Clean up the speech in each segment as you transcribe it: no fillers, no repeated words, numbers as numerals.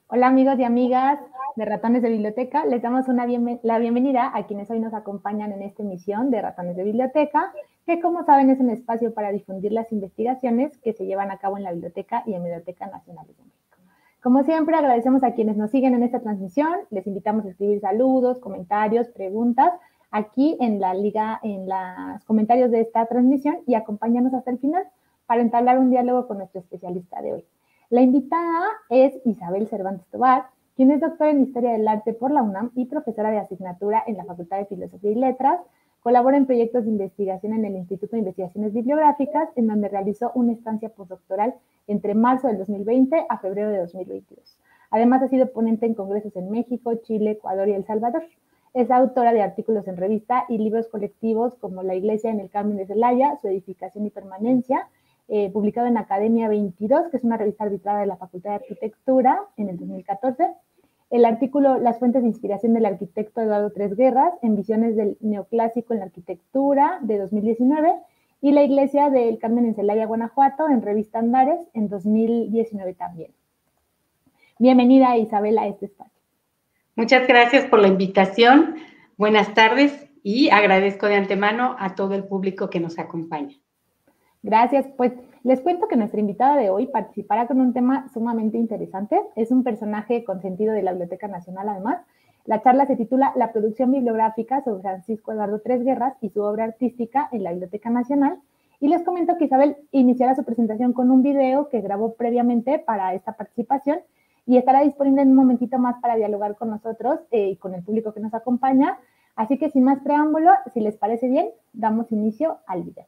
Hola amigos y amigas de Ratones de Biblioteca, les damos la bienvenida a quienes hoy nos acompañan en esta emisión de Ratones de Biblioteca, que como saben es un espacio para difundir las investigaciones que se llevan a cabo en la Biblioteca y en Biblioteca Nacional de México. Como siempre agradecemos a quienes nos siguen en esta transmisión, les invitamos a escribir saludos, comentarios, preguntas aquí en los comentarios de esta transmisión y acompáñanos hasta el final para entablar un diálogo con nuestro especialista de hoy. La invitada es Isabel Cervantes Tobar, quien es doctora en Historia del Arte por la UNAM y profesora de asignatura en la Facultad de Filosofía y Letras. Colabora en proyectos de investigación en el Instituto de Investigaciones Bibliográficas, en donde realizó una estancia postdoctoral entre marzo del 2020 a febrero de 2022. Además, ha sido ponente en congresos en México, Chile, Ecuador y El Salvador. Es autora de artículos en revista y libros colectivos como La Iglesia en el Carmen de Celaya, Su edificación y permanencia, publicado en Academia 22, que es una revista arbitrada de la Facultad de Arquitectura en el 2014. El artículo Las fuentes de inspiración del arquitecto Eduardo Tres Guerras en visiones del neoclásico en la arquitectura de 2019 y La Iglesia del Carmen en Celaya, Guanajuato, en revista Andares en 2019 también. Bienvenida Isabel a este espacio. Muchas gracias por la invitación. Buenas tardes y agradezco de antemano a todo el público que nos acompaña. Gracias, pues les cuento que nuestra invitada de hoy participará con un tema sumamente interesante. Es un personaje consentido de la Biblioteca Nacional además. La charla se titula La producción bibliográfica sobre Francisco Eduardo Tres Guerras y su obra artística en la Biblioteca Nacional. Y les comento que Isabel iniciará su presentación con un video que grabó previamente para esta participación y estará disponible en un momentito más para dialogar con nosotros y con el público que nos acompaña. Así que sin más preámbulo, si les parece bien, damos inicio al video.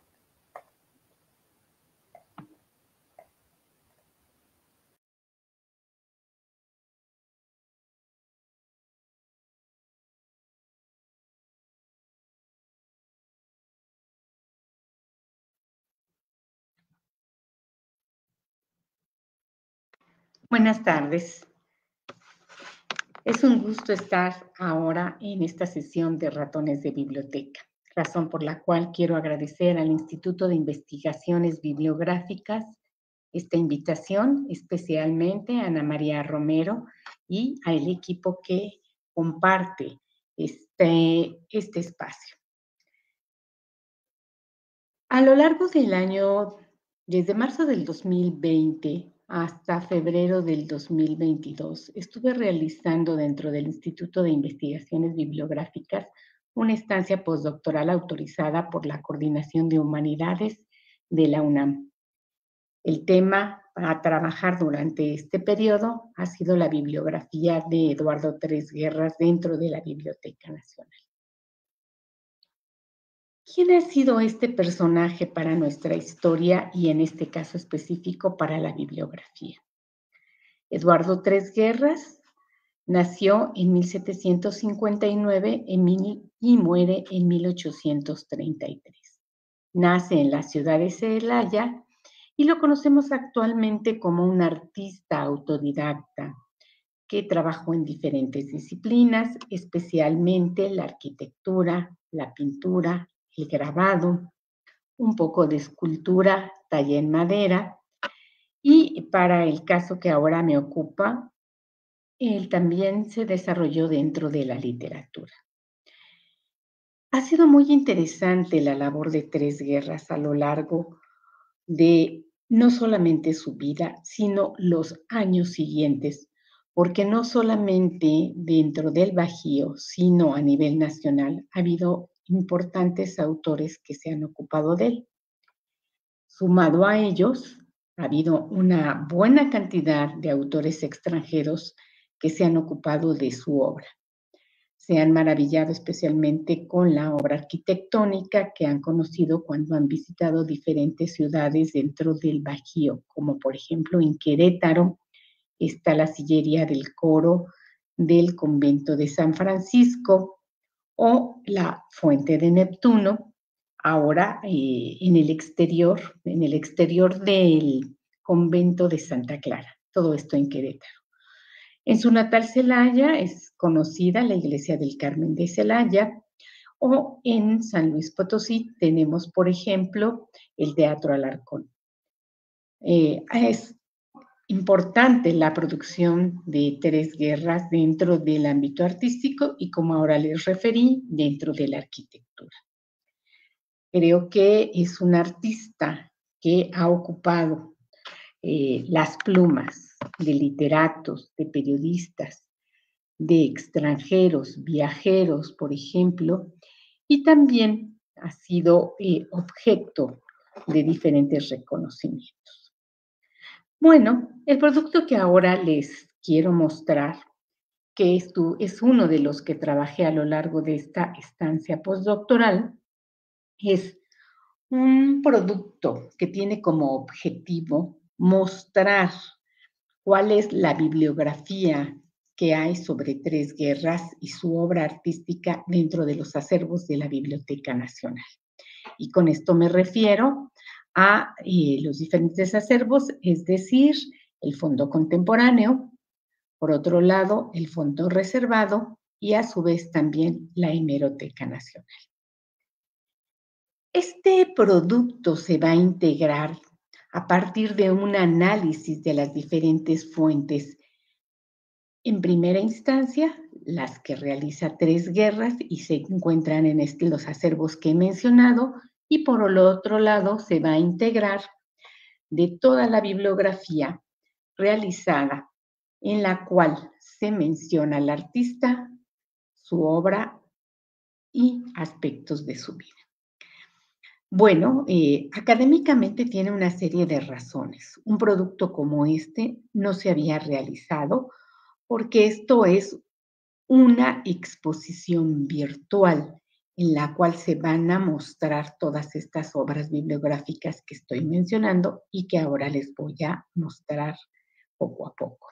Buenas tardes. Es un gusto estar ahora en esta sesión de Ratones de Biblioteca, razón por la cual quiero agradecer al Instituto de Investigaciones Bibliográficas esta invitación, especialmente a Ana María Romero y al equipo que comparte este espacio. A lo largo del año, desde marzo del 2020 hasta febrero del 2022, estuve realizando dentro del Instituto de Investigaciones Bibliográficas una estancia postdoctoral autorizada por la Coordinación de Humanidades de la UNAM. El tema a trabajar durante este periodo ha sido la bibliografía de Eduardo Tres Guerras dentro de la Biblioteca Nacional. ¿Quién ha sido este personaje para nuestra historia y en este caso específico para la bibliografía? Eduardo Tres Guerras nació en 1759 y muere en 1833. Nace en la ciudad de Celaya y lo conocemos actualmente como un artista autodidacta que trabajó en diferentes disciplinas, especialmente la arquitectura, la pintura, el grabado, un poco de escultura, talla en madera, y para el caso que ahora me ocupa, él también se desarrolló dentro de la literatura. Ha sido muy interesante la labor de Tres Guerras a lo largo de no solamente su vida, sino los años siguientes, porque no solamente dentro del Bajío, sino a nivel nacional, ha habido importantes autores que se han ocupado de él. Sumado a ellos, ha habido una buena cantidad de autores extranjeros que se han ocupado de su obra. Se han maravillado especialmente con la obra arquitectónica que han conocido cuando han visitado diferentes ciudades dentro del Bajío, como por ejemplo en Querétaro está la sillería del coro del convento de San Francisco o la fuente de Neptuno, ahora en el exterior del convento de Santa Clara, todo esto en Querétaro. En su natal Celaya es conocida la iglesia del Carmen de Celaya, o en San Luis Potosí tenemos, por ejemplo, el Teatro Alarcón. importante la producción de Tres Guerras dentro del ámbito artístico y, como ahora les referí, dentro de la arquitectura. Creo que es un artista que ha ocupado las plumas de literatos, de periodistas, de extranjeros, viajeros, por ejemplo, y también ha sido objeto de diferentes reconocimientos. Bueno, el producto que ahora les quiero mostrar, que es uno de los que trabajé a lo largo de esta estancia postdoctoral, es un producto que tiene como objetivo mostrar cuál es la bibliografía que hay sobre Tres Guerras y su obra artística dentro de los acervos de la Biblioteca Nacional. Y con esto me refiero a los diferentes acervos, es decir, el fondo contemporáneo, por otro lado, el fondo reservado y a su vez también la Hemeroteca Nacional. Este producto se va a integrar a partir de un análisis de las diferentes fuentes. En primera instancia, las que realiza Tres Guerras y se encuentran en los acervos que he mencionado, y por el otro lado se va a integrar de toda la bibliografía realizada en la cual se menciona al artista, su obra y aspectos de su vida. Bueno, académicamente tiene una serie de razones. Un producto como este no se había realizado porque esto es una exposición virtual en la cual se van a mostrar todas estas obras bibliográficas que estoy mencionando y que ahora les voy a mostrar poco a poco.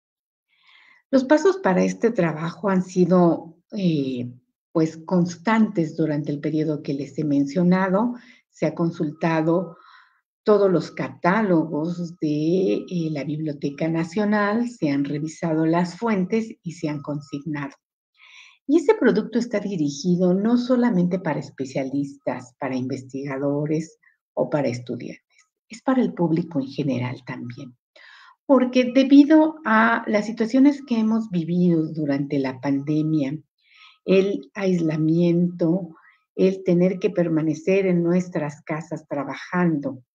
Los pasos para este trabajo han sido pues constantes durante el periodo que les he mencionado. Se ha consultado todos los catálogos de la Biblioteca Nacional, se han revisado las fuentes y se han consignado. Y ese producto está dirigido no solamente para especialistas, para investigadores o para estudiantes, es para el público en general también. Porque debido a las situaciones que hemos vivido durante la pandemia, el aislamiento, el tener que permanecer en nuestras casas trabajando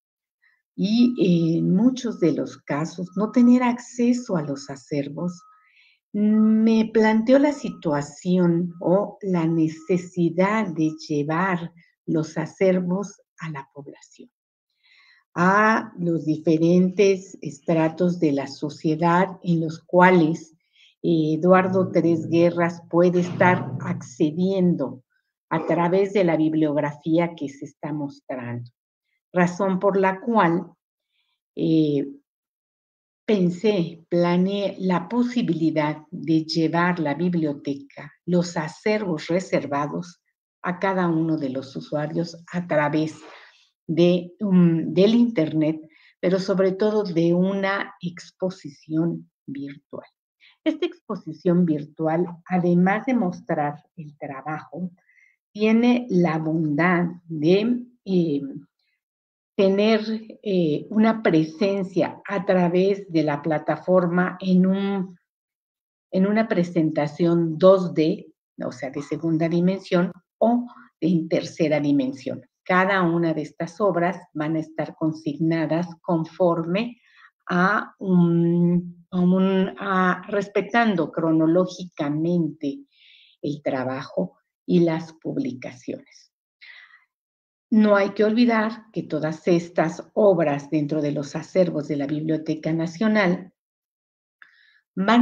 y en muchos de los casos no tener acceso a los acervos, me planteó la situación o la necesidad de llevar los acervos a la población, a los diferentes estratos de la sociedad en los cuales Eduardo Tres Guerras puede estar accediendo a través de la bibliografía que se está mostrando. Razón por la cual planeé la posibilidad de llevar la biblioteca, los acervos reservados a cada uno de los usuarios a través del Internet, pero sobre todo de una exposición virtual. Esta exposición virtual, además de mostrar el trabajo, tiene la bondad de tener una presencia a través de la plataforma en una presentación 2D, o sea, de segunda dimensión o en tercera dimensión. Cada una de estas obras van a estar consignadas conforme respetando cronológicamente el trabajo y las publicaciones. No hay que olvidar que todas estas obras dentro de los acervos de la Biblioteca Nacional van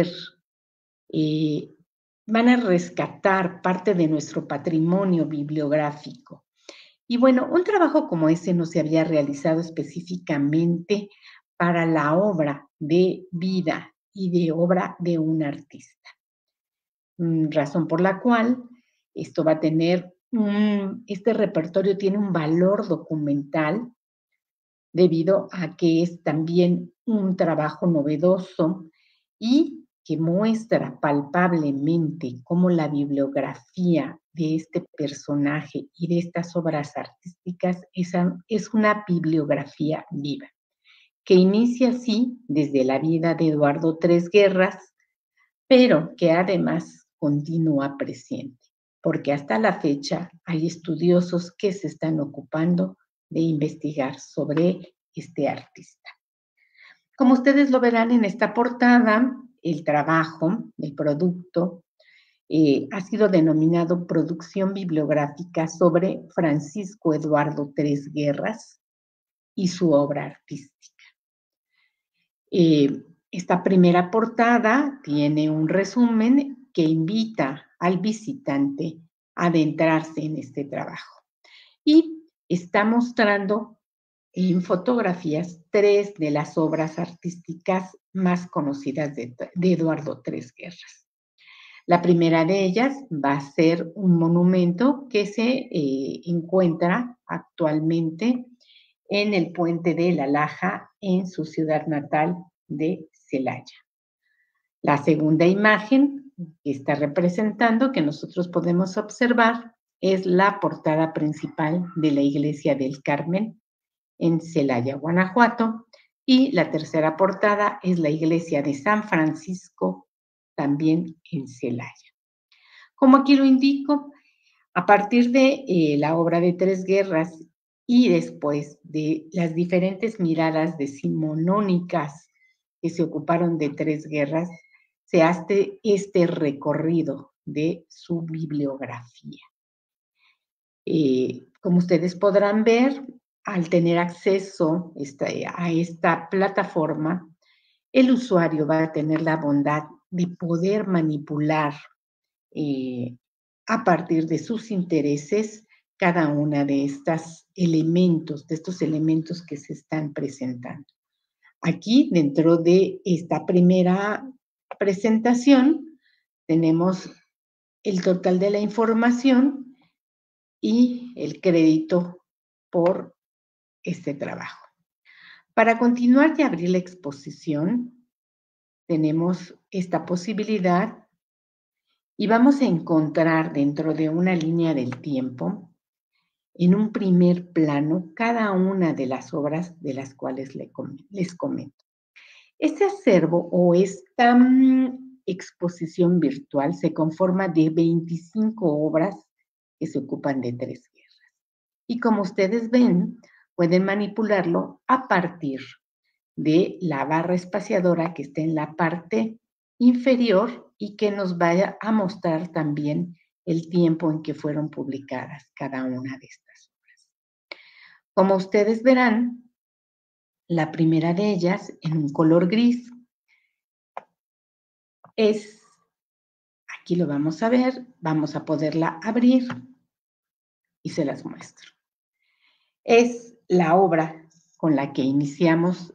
a rescatar parte de nuestro patrimonio bibliográfico. Y bueno, un trabajo como ese no se había realizado específicamente para la obra de vida y de obra de un artista. Razón por la cual esto va a tener este repertorio tiene un valor documental debido a que es también un trabajo novedoso y que muestra palpablemente cómo la bibliografía de este personaje y de estas obras artísticas es una bibliografía viva, que inicia así desde la vida de Eduardo Tres Guerras, pero que además continúa presente, porque hasta la fecha hay estudiosos que se están ocupando de investigar sobre este artista. Como ustedes lo verán en esta portada, el trabajo, el producto, ha sido denominado Producción Bibliográfica sobre Francisco Eduardo Tres Guerras y su obra artística. Esta primera portada tiene un resumen que invita al visitante a adentrarse en este trabajo. Y está mostrando en fotografías 3 de las obras artísticas más conocidas de Eduardo Tres Guerras. La primera de ellas va a ser un monumento que se encuentra actualmente en el puente de La Laja, en su ciudad natal de Celaya. La segunda imagen que está representando, que nosotros podemos observar, es la portada principal de la Iglesia del Carmen en Celaya, Guanajuato, y la tercera portada es la Iglesia de San Francisco, también en Celaya. Como aquí lo indico, a partir de la obra de Tres Guerras y después de las diferentes miradas decimonónicas que se ocuparon de Tres Guerras, se hace este recorrido de su bibliografía. Como ustedes podrán ver, al tener acceso a esta plataforma, el usuario va a tener la bondad de poder manipular a partir de sus intereses cada una de estos elementos que se están presentando. Aquí, dentro de esta primera presentación, tenemos el total de la información y el crédito por este trabajo. Para continuar y abrir la exposición, tenemos esta posibilidad y vamos a encontrar dentro de una línea del tiempo, en un primer plano, cada una de las obras de las cuales les comento. Este acervo o esta exposición virtual se conforma de 25 obras que se ocupan de Tres Guerras. Y como ustedes ven, pueden manipularlo a partir de la barra espaciadora que está en la parte inferior y que nos vaya a mostrar también el tiempo en que fueron publicadas cada una de estas obras. Como ustedes verán, la primera de ellas, en un color gris, aquí lo vamos a ver, vamos a poderla abrir y se las muestro. Es la obra con la que iniciamos,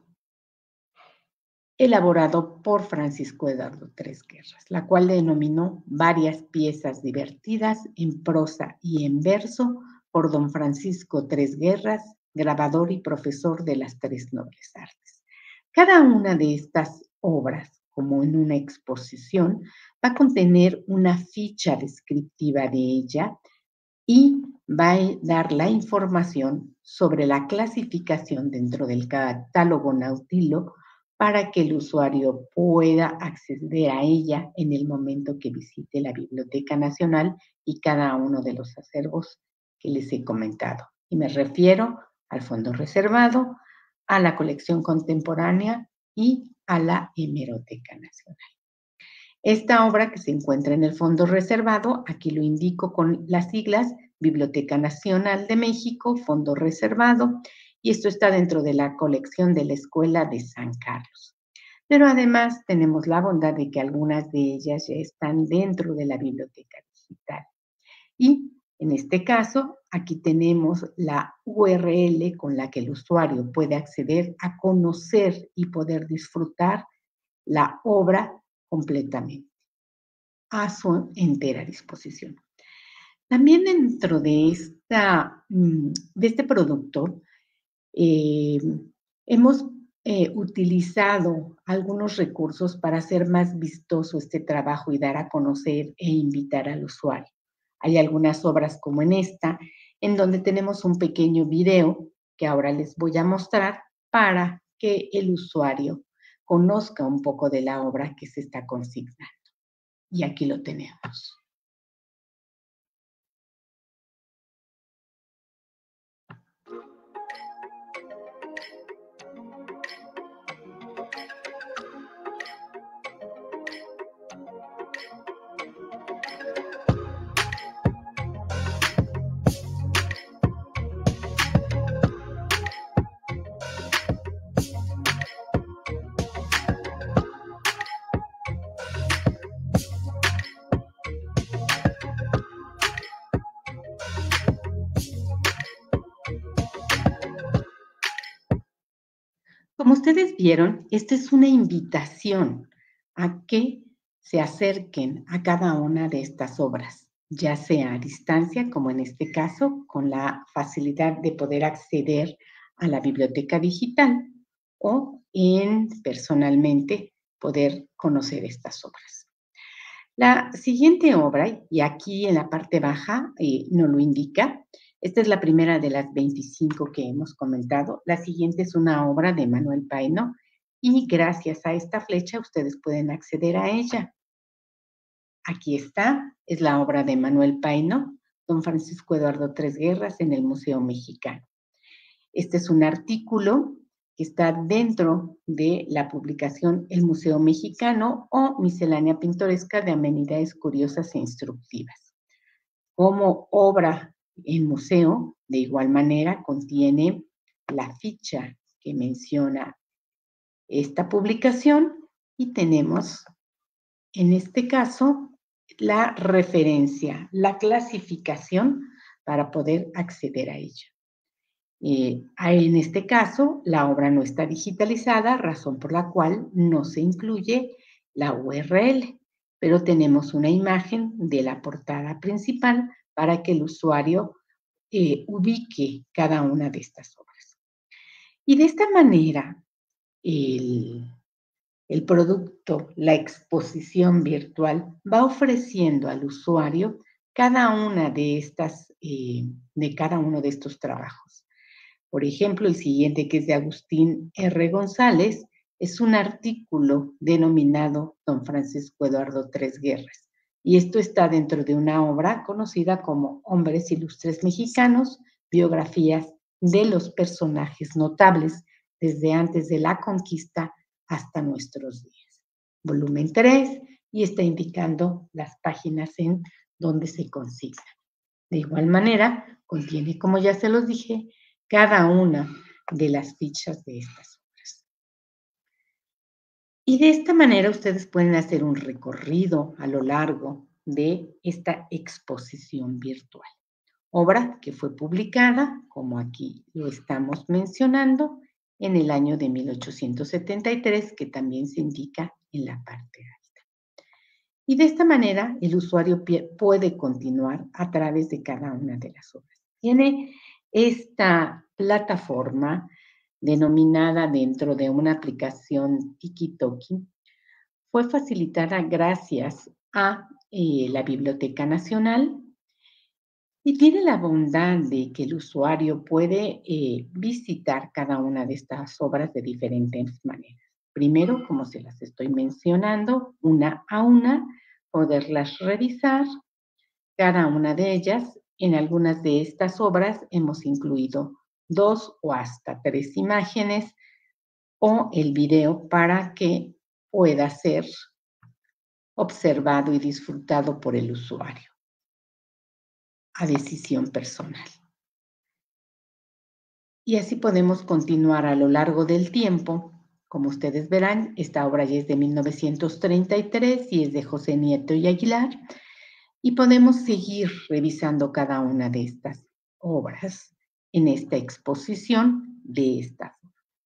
elaborado por Francisco Eduardo Tres Guerras, la cual denominó Varias piezas divertidas en prosa y en verso por don Francisco Tres Guerras, grabador y profesor de las tres nobles artes. Cada una de estas obras, como en una exposición, va a contener una ficha descriptiva de ella y va a dar la información sobre la clasificación dentro del catálogo Nautilo para que el usuario pueda acceder a ella en el momento que visite la Biblioteca Nacional y cada uno de los acervos que les he comentado. Y me refiero al Fondo Reservado, a la colección contemporánea y a la Hemeroteca Nacional. Esta obra que se encuentra en el Fondo Reservado, aquí lo indico con las siglas, Biblioteca Nacional de México, Fondo Reservado, y esto está dentro de la colección de la Escuela de San Carlos. Pero además tenemos la bondad de que algunas de ellas ya están dentro de la biblioteca digital. Y en este caso, aquí tenemos la URL con la que el usuario puede acceder a conocer y poder disfrutar la obra completamente a su entera disposición. También dentro de este producto hemos utilizado algunos recursos para hacer más vistoso este trabajo y dar a conocer e invitar al usuario. Hay algunas obras como en esta, en donde tenemos un pequeño video que ahora les voy a mostrar para que el usuario conozca un poco de la obra que se está consignando. Y aquí lo tenemos. Como ustedes vieron, esta es una invitación a que se acerquen a cada una de estas obras, ya sea a distancia, como en este caso, con la facilidad de poder acceder a la biblioteca digital o personalmente poder conocer estas obras. La siguiente obra, y aquí en la parte baja nos lo indica, esta es la primera de las 25 que hemos comentado. La siguiente es una obra de Manuel Paino y gracias a esta flecha ustedes pueden acceder a ella. Aquí está, es la obra de Manuel Paino, don Francisco Eduardo Tres Guerras en el Museo Mexicano. Este es un artículo que está dentro de la publicación El Museo Mexicano o Miscelánea Pintoresca de Amenidades Curiosas e Instructivas. Como obra en museo, de igual manera, contiene la ficha que menciona esta publicación y tenemos, en este caso, la referencia, la clasificación para poder acceder a ella. En este caso, la obra no está digitalizada, razón por la cual no se incluye la URL, pero tenemos una imagen de la portada principal para que el usuario ubique cada una de estas obras. Y de esta manera, el producto, la exposición virtual, va ofreciendo al usuario cada una de estas, de cada uno de estos trabajos. Por ejemplo, el siguiente, que es de Agustín R. González, es un artículo denominado Don Francisco Eduardo Tres Guerras. Y esto está dentro de una obra conocida como Hombres Ilustres Mexicanos, biografías de los personajes notables desde antes de la conquista hasta nuestros días. Volumen 3, y está indicando las páginas en donde se consigna. De igual manera, contiene, como ya se los dije, cada una de las fichas de estas obras. Y de esta manera ustedes pueden hacer un recorrido a lo largo de esta exposición virtual. Obra que fue publicada, como aquí lo estamos mencionando, en el año de 1873, que también se indica en la parte alta. Y de esta manera el usuario puede continuar a través de cada una de las obras. Tiene esta plataforma denominada dentro de una aplicación Tiki-Toki, fue facilitada gracias a la Biblioteca Nacional y tiene la bondad de que el usuario puede visitar cada una de estas obras de diferentes maneras. Primero, como se las estoy mencionando, una a una, poderlas revisar, cada una de ellas. En algunas de estas obras hemos incluido 2 o hasta 3 imágenes o el video para que pueda ser observado y disfrutado por el usuario a decisión personal. Y así podemos continuar a lo largo del tiempo. Como ustedes verán, esta obra ya es de 1933 y es de José Nieto y Aguilar. Y podemos seguir revisando cada una de estas obras en esta exposición de estas.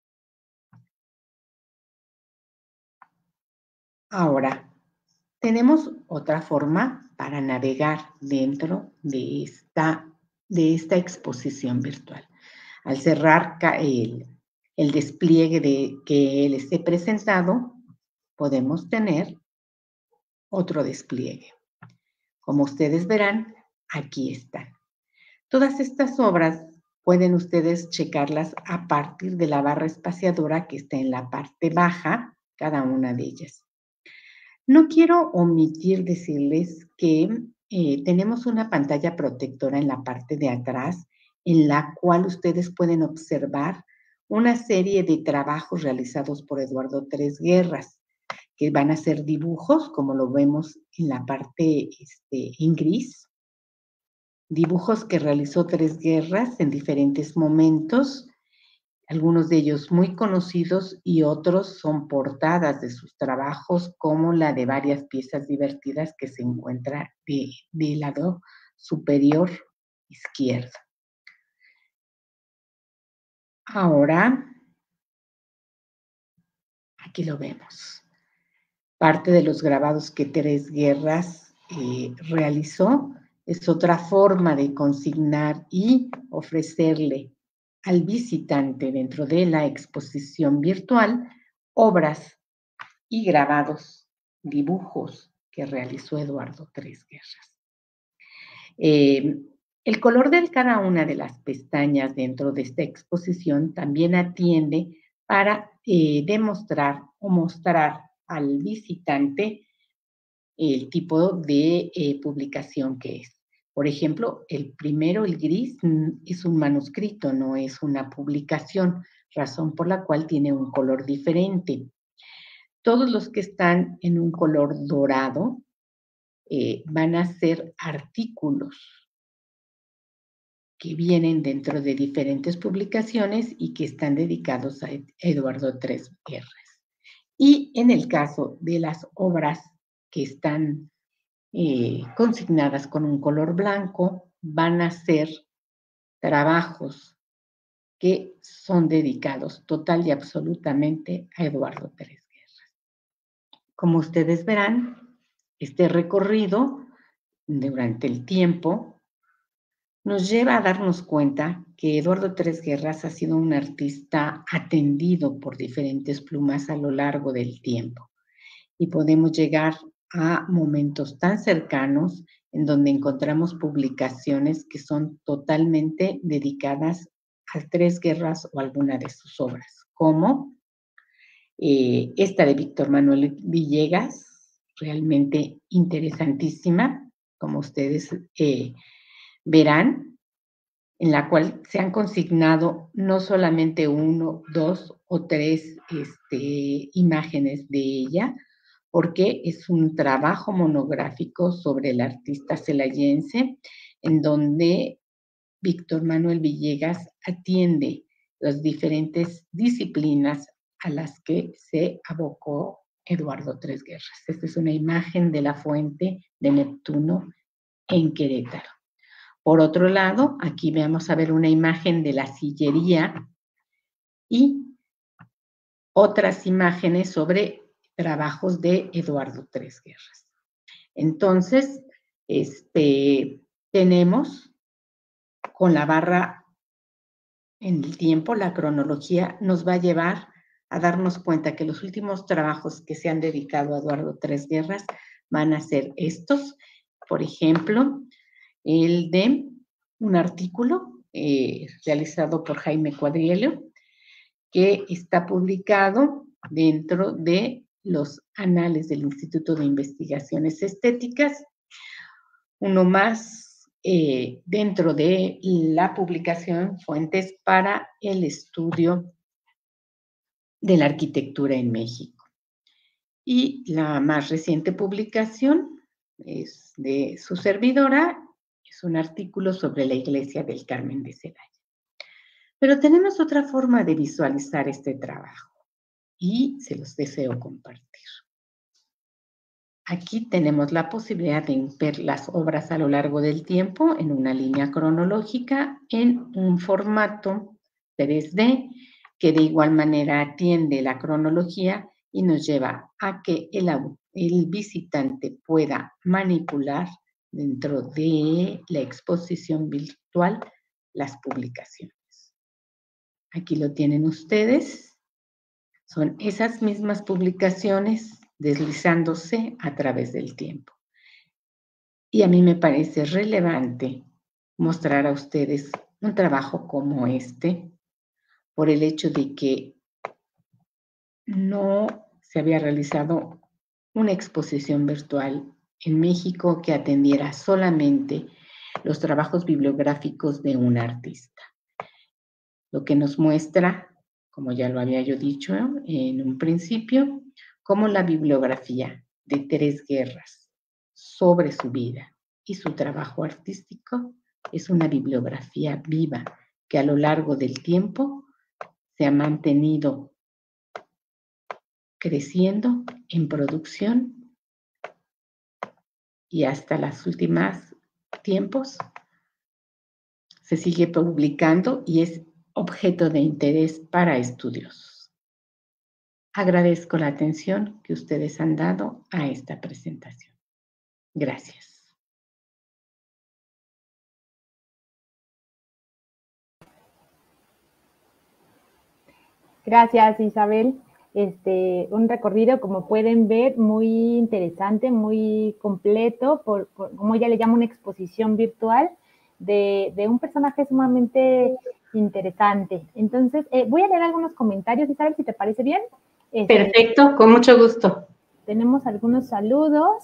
Ahora, tenemos otra forma para navegar dentro de esta exposición virtual. Al cerrar el despliegue que él esté presentado, podemos tener otro despliegue. Como ustedes verán, aquí están. Todas estas obras pueden ustedes checarlas a partir de la barra espaciadora que está en la parte baja, cada una de ellas. No quiero omitir decirles que tenemos una pantalla protectora en la parte de atrás, en la cual ustedes pueden observar una serie de trabajos realizados por Eduardo Tres Guerras, que van a ser dibujos, como lo vemos en la parte en gris, dibujos que realizó Tres Guerras en diferentes momentos, algunos de ellos muy conocidos y otros son portadas de sus trabajos, como la de varias piezas divertidas que se encuentra del lado superior izquierdo. Ahora, aquí lo vemos. Parte de los grabados que Tres Guerras realizó es otra forma de consignar y ofrecerle al visitante dentro de la exposición virtual obras y grabados, dibujos que realizó Eduardo Tres Guerras. El color de cada una de las pestañas dentro de esta exposición también atiende para demostrar o mostrar al visitante el tipo de publicación que es. Por ejemplo, el primero, el gris, es un manuscrito, no es una publicación, razón por la cual tiene un color diferente. Todos los que están en un color dorado van a ser artículos que vienen dentro de diferentes publicaciones y que están dedicados a Eduardo Tres Guerras. Y en el caso de las obras que están consignadas con un color blanco, van a ser trabajos que son dedicados total y absolutamente a Eduardo Tres Guerras. Como ustedes verán, este recorrido durante el tiempo nos lleva a darnos cuenta que Eduardo Tres Guerras ha sido un artista atendido por diferentes plumas a lo largo del tiempo. Y podemos llegar a momentos tan cercanos en donde encontramos publicaciones que son totalmente dedicadas a Tres Guerras o alguna de sus obras, como esta de Víctor Manuel Villegas, realmente interesantísima, como ustedes verán, en la cual se han consignado no solamente 1, 2 o 3 imágenes de ella, porque es un trabajo monográfico sobre el artista celayense, en donde Víctor Manuel Villegas atiende las diferentes disciplinas a las que se abocó Eduardo Tres Guerras. Esta es una imagen de la fuente de Neptuno en Querétaro. Por otro lado, aquí vamos a ver una imagen de la sillería y otras imágenes sobre trabajos de Eduardo Tres Guerras. Entonces, tenemos con la barra en el tiempo, la cronología nos va a llevar a darnos cuenta que los últimos trabajos que se han dedicado a Eduardo Tres Guerras van a ser estos. Por ejemplo, el de un artículo realizado por Jaime Cuadriello, que está publicado dentro de los anales del Instituto de Investigaciones Estéticas. Uno más dentro de la publicación Fuentes para el Estudio de la Arquitectura en México. Y la más reciente publicación es de su servidora, es un artículo sobre la iglesia del Carmen de Celaya. Pero tenemos otra forma de visualizar este trabajo y se los deseo compartir. Aquí tenemos la posibilidad de ver las obras a lo largo del tiempo en una línea cronológica en un formato 3D que de igual manera atiende la cronología y nos lleva a que el visitante pueda manipular dentro de la exposición virtual las publicaciones. Aquí lo tienen ustedes. Son esas mismas publicaciones deslizándose a través del tiempo. Y a mí me parece relevante mostrar a ustedes un trabajo como este por el hecho de que no se había realizado una exposición virtual en México que atendiera solamente los trabajos bibliográficos de un artista. Lo que nos muestra, como ya lo había yo dicho en un principio, cómo la bibliografía de Tres Guerras sobre su vida y su trabajo artístico es una bibliografía viva que a lo largo del tiempo se ha mantenido creciendo en producción y hasta los últimos tiempos se sigue publicando y es objeto de interés para estudios. Agradezco la atención que ustedes han dado a esta presentación. Gracias. Gracias, Isabel. Un recorrido, como pueden ver, muy interesante, muy completo, como ella le llama, una exposición virtual de un personaje sumamente interesante. Entonces, voy a leer algunos comentarios, Isabel, si te parece bien. Perfecto, con mucho gusto. Tenemos algunos saludos.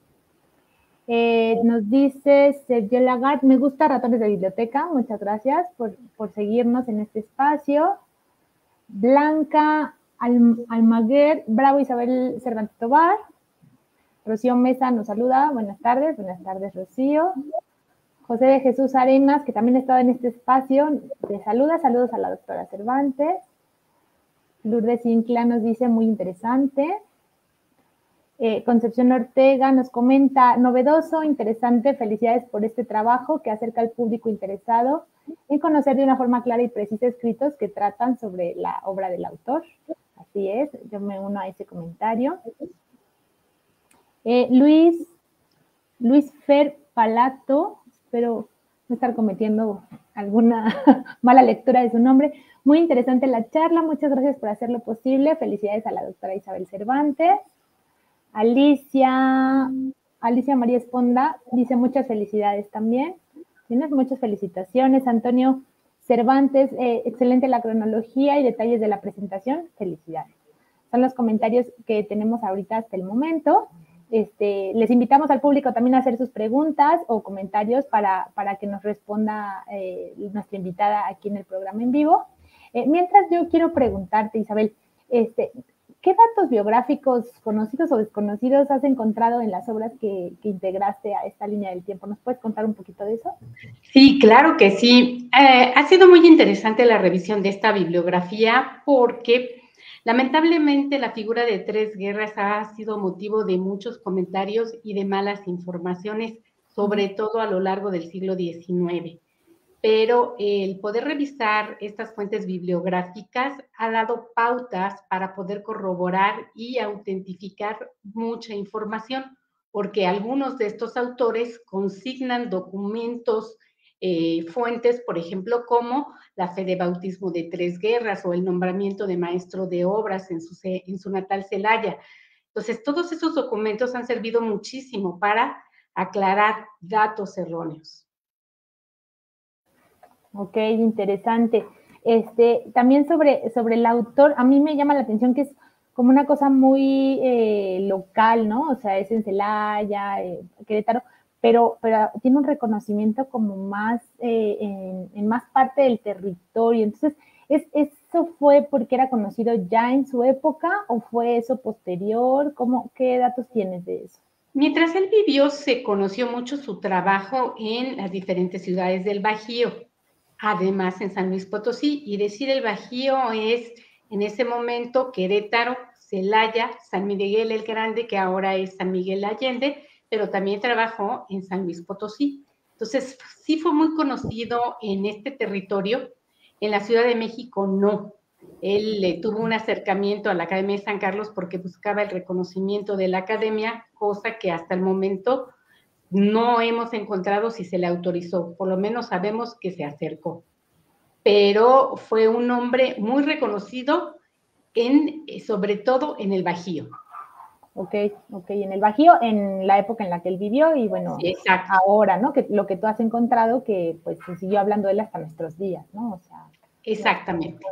Nos dice Sergio Lagarde, me gusta Ratones de Biblioteca, muchas gracias por seguirnos en este espacio. Blanca Almaguer, bravo Isabel Cervantes Tobar. Rocío Mesa nos saluda, buenas tardes Rocío. José de Jesús Arenas, que también ha estado en este espacio, te saluda, saludos a la doctora Cervantes. Lourdes Inclán nos dice, muy interesante. Concepción Ortega nos comenta, novedoso, interesante, felicidades por este trabajo que acerca al público interesado en conocer de una forma clara y precisa escritos que tratan sobre la obra del autor. Así es, yo me uno a ese comentario. Luis Fer Palato, espero no estar cometiendo alguna mala lectura de su nombre. Muy interesante la charla, muchas gracias por hacerlo posible. Felicidades a la doctora Isabel Cervantes. Alicia María Esponda dice muchas felicidades también. Tienes muchas felicitaciones. Antonio Cervantes, excelente la cronología y detalles de la presentación. Felicidades. Son los comentarios que tenemos ahorita hasta el momento. Les invitamos al público también a hacer sus preguntas o comentarios para que nos responda nuestra invitada aquí en el programa en vivo. Mientras yo quiero preguntarte, Isabel, ¿qué datos biográficos conocidos o desconocidos has encontrado en las obras que integraste a esta línea del tiempo? ¿Nos puedes contar un poquito de eso? Sí, claro que sí. Ha sido muy interesante la revisión de esta bibliografía porque lamentablemente la figura de Tres Guerras ha sido motivo de muchos comentarios y de malas informaciones, sobre todo a lo largo del siglo XIX. Pero el poder revisar estas fuentes bibliográficas ha dado pautas para poder corroborar y autentificar mucha información, porque algunos de estos autores consignan documentos, fuentes, por ejemplo, como la fe de bautismo de Tres Guerras o el nombramiento de maestro de obras en su natal Celaya. Entonces, todos esos documentos han servido muchísimo para aclarar datos erróneos. Ok, interesante. También sobre el autor, a mí me llama la atención que es como una cosa muy local, ¿no? O sea, es en Celaya, Querétaro, pero tiene un reconocimiento como más, en más parte del territorio. Entonces, ¿eso fue porque era conocido ya en su época o fue eso posterior? ¿Qué datos tienes de eso? Mientras él vivió, se conoció mucho su trabajo en las diferentes ciudades del Bajío, además en San Luis Potosí, y decir el Bajío es en ese momento Querétaro, Celaya, San Miguel el Grande, que ahora es San Miguel Allende, pero también trabajó en San Luis Potosí. Entonces, sí fue muy conocido en este territorio. En la Ciudad de México no. Él tuvo un acercamiento a la Academia de San Carlos porque buscaba el reconocimiento de la academia, cosa que hasta el momento no hemos encontrado si se le autorizó. Por lo menos sabemos que se acercó. Pero fue un hombre muy reconocido, sobre todo en el Bajío. Ok, ok, en el Bajío, en la época en la que él vivió y bueno, Sí, exacto. ahora, ¿no? Que lo que tú has encontrado que pues se siguió hablando de él hasta nuestros días, ¿no? O sea, Exactamente.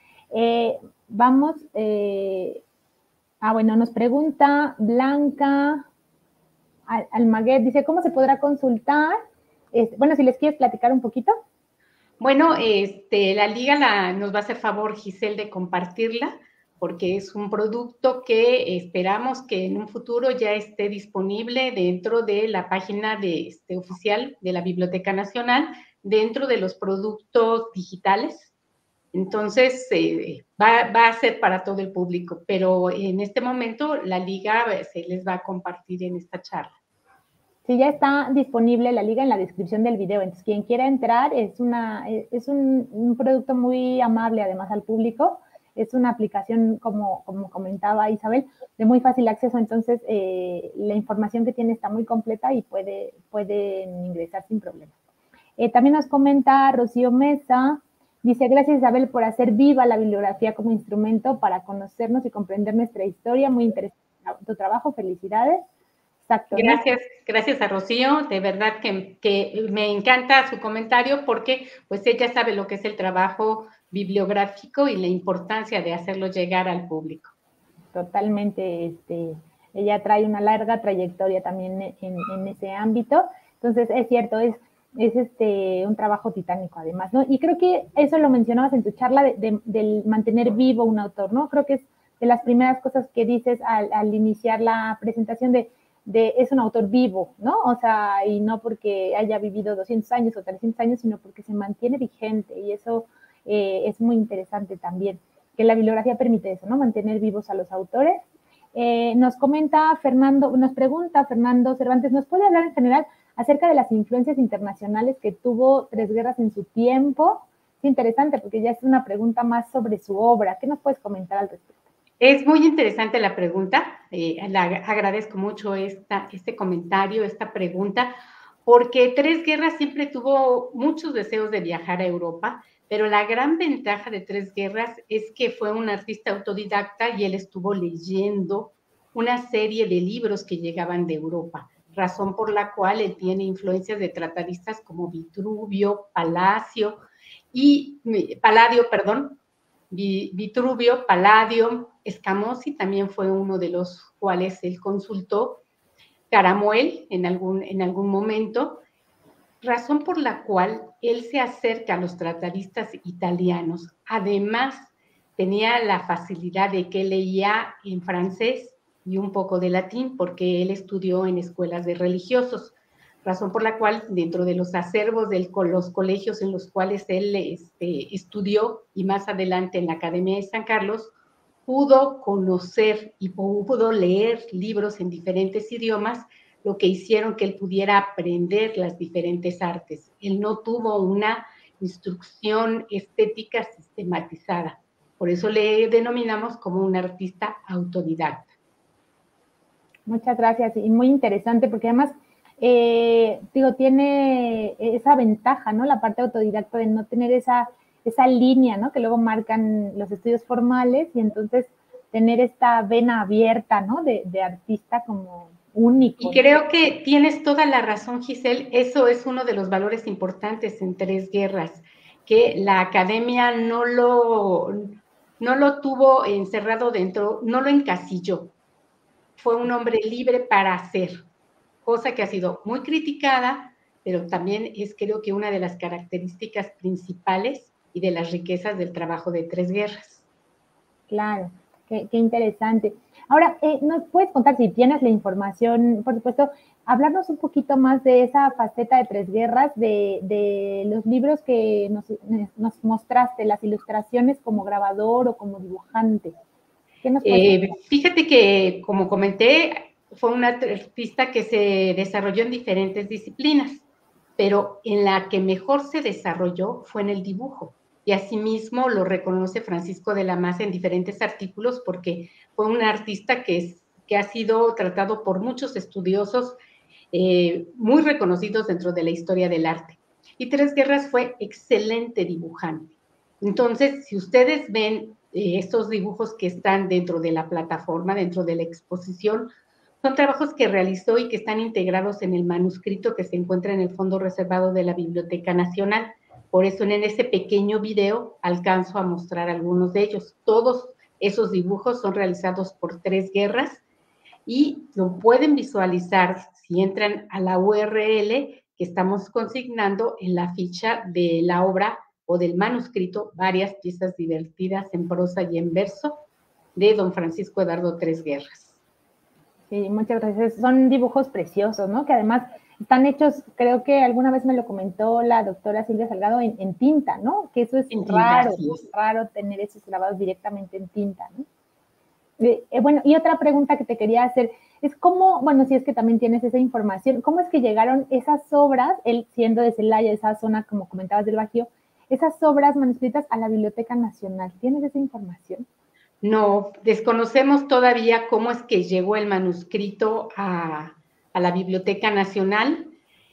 vamos, bueno, nos pregunta Blanca Almaguer, dice, ¿cómo se podrá consultar? Bueno, si les quieres platicar un poquito. Bueno, la liga nos va a hacer favor, Giselle, de compartirla, porque es un producto que esperamos que en un futuro ya esté disponible dentro de la página oficial de la Biblioteca Nacional, dentro de los productos digitales. Entonces, va a ser para todo el público, pero en este momento la liga se les va a compartir en esta charla. Sí, ya está disponible la liga en la descripción del video. Entonces, quien quiera entrar, es un producto muy amable además al público. Es una aplicación, como comentaba Isabel, de muy fácil acceso. Entonces, la información que tiene está muy completa y pueden ingresar sin problema. También nos comenta Rocío Mesa, dice, gracias Isabel por hacer viva la bibliografía como instrumento para conocernos y comprender nuestra historia. Muy interesante tu trabajo, felicidades. Exacto, ¿no? Gracias a Rocío, de verdad que me encanta su comentario porque pues ella sabe lo que es el trabajo bibliográfico y la importancia de hacerlo llegar al público. Totalmente, ella trae una larga trayectoria también en ese ámbito, entonces es cierto, es un trabajo titánico además, ¿no? Y creo que eso lo mencionabas en tu charla del mantener vivo un autor, ¿no? Creo que es de las primeras cosas que dices al iniciar la presentación de es un autor vivo, ¿no? O sea, y no porque haya vivido 200 años o 300 años, sino porque se mantiene vigente y eso es muy interesante también, que la bibliografía permite eso, ¿no? Mantener vivos a los autores. Nos pregunta Fernando Cervantes, ¿nos puede hablar en general acerca de las influencias internacionales que tuvo Tres Guerras en su tiempo? Es interesante porque ya es una pregunta más sobre su obra. ¿Qué nos puedes comentar al respecto? Es muy interesante la pregunta, agradezco mucho este comentario, esta pregunta, porque Tres Guerras siempre tuvo muchos deseos de viajar a Europa, pero la gran ventaja de Tres Guerras es que fue un artista autodidacta y él estuvo leyendo una serie de libros que llegaban de Europa, razón por la cual él tiene influencias de tratadistas como Vitruvio, Palladio, Scamozzi también fue uno de los cuales él consultó, Caramuel en algún momento, razón por la cual él se acerca a los tratadistas italianos. Además, tenía la facilidad de que leía en francés y un poco de latín, porque él estudió en escuelas de religiosos, razón por la cual dentro de los acervos de los colegios en los cuales él estudió y más adelante en la Academia de San Carlos, pudo conocer y pudo leer libros en diferentes idiomas, lo que hicieron que él pudiera aprender las diferentes artes. Él no tuvo una instrucción estética sistematizada. Por eso le denominamos como un artista autodidacta. Muchas gracias y muy interesante porque además, tiene esa ventaja, ¿no? La parte autodidacta de no tener esa línea, ¿no? Que luego marcan los estudios formales y entonces tener esta vena abierta, ¿no? De artista como único. Y creo que tienes toda la razón, Giselle. Eso es uno de los valores importantes en Tres Guerras, que la academia no lo tuvo encerrado dentro, no lo encasilló. Fue un hombre libre para hacer, cosa que ha sido muy criticada, pero también es creo que una de las características principales y de las riquezas del trabajo de Tres Guerras. Claro, qué interesante. Ahora, ¿nos puedes contar, si tienes la información, por supuesto, hablarnos un poquito más de esa faceta de Tres Guerras, de los libros que nos mostraste, las ilustraciones como grabador o como dibujante? ¿Qué nos puedes contar? Fíjate que, como comenté, fue un artista que se desarrolló en diferentes disciplinas, pero en la que mejor se desarrolló fue en el dibujo. Y asimismo lo reconoce Francisco de la Maza en diferentes artículos porque fue un artista que ha sido tratado por muchos estudiosos muy reconocidos dentro de la historia del arte. Y Tres Guerras fue excelente dibujante. Entonces, si ustedes ven estos dibujos que están dentro de la plataforma, dentro de la exposición, Son trabajos que realizó y que están integrados en el manuscrito que se encuentra en el fondo reservado de la Biblioteca Nacional. Por eso en ese pequeño video alcanzo a mostrar algunos de ellos. Todos esos dibujos son realizados por Tres Guerras y lo pueden visualizar si entran a la URL que estamos consignando en la ficha de la obra o del manuscrito, varias piezas divertidas en prosa y en verso de don Francisco Edardo Tres Guerras. Sí, muchas gracias. Son dibujos preciosos, ¿no? Que además están hechos, creo que alguna vez me lo comentó la doctora Silvia Salgado, en tinta, ¿no? Que eso es raro, raro tener esos grabados directamente en tinta, ¿no? Bueno, y otra pregunta que te quería hacer es cómo, bueno, si es que también tienes esa información, ¿cómo es que llegaron esas obras, él siendo de Celaya, esa zona, como comentabas, del Bajío, esas obras manuscritas a la Biblioteca Nacional? ¿Tienes esa información? No, desconocemos todavía cómo es que llegó el manuscrito a la Biblioteca Nacional.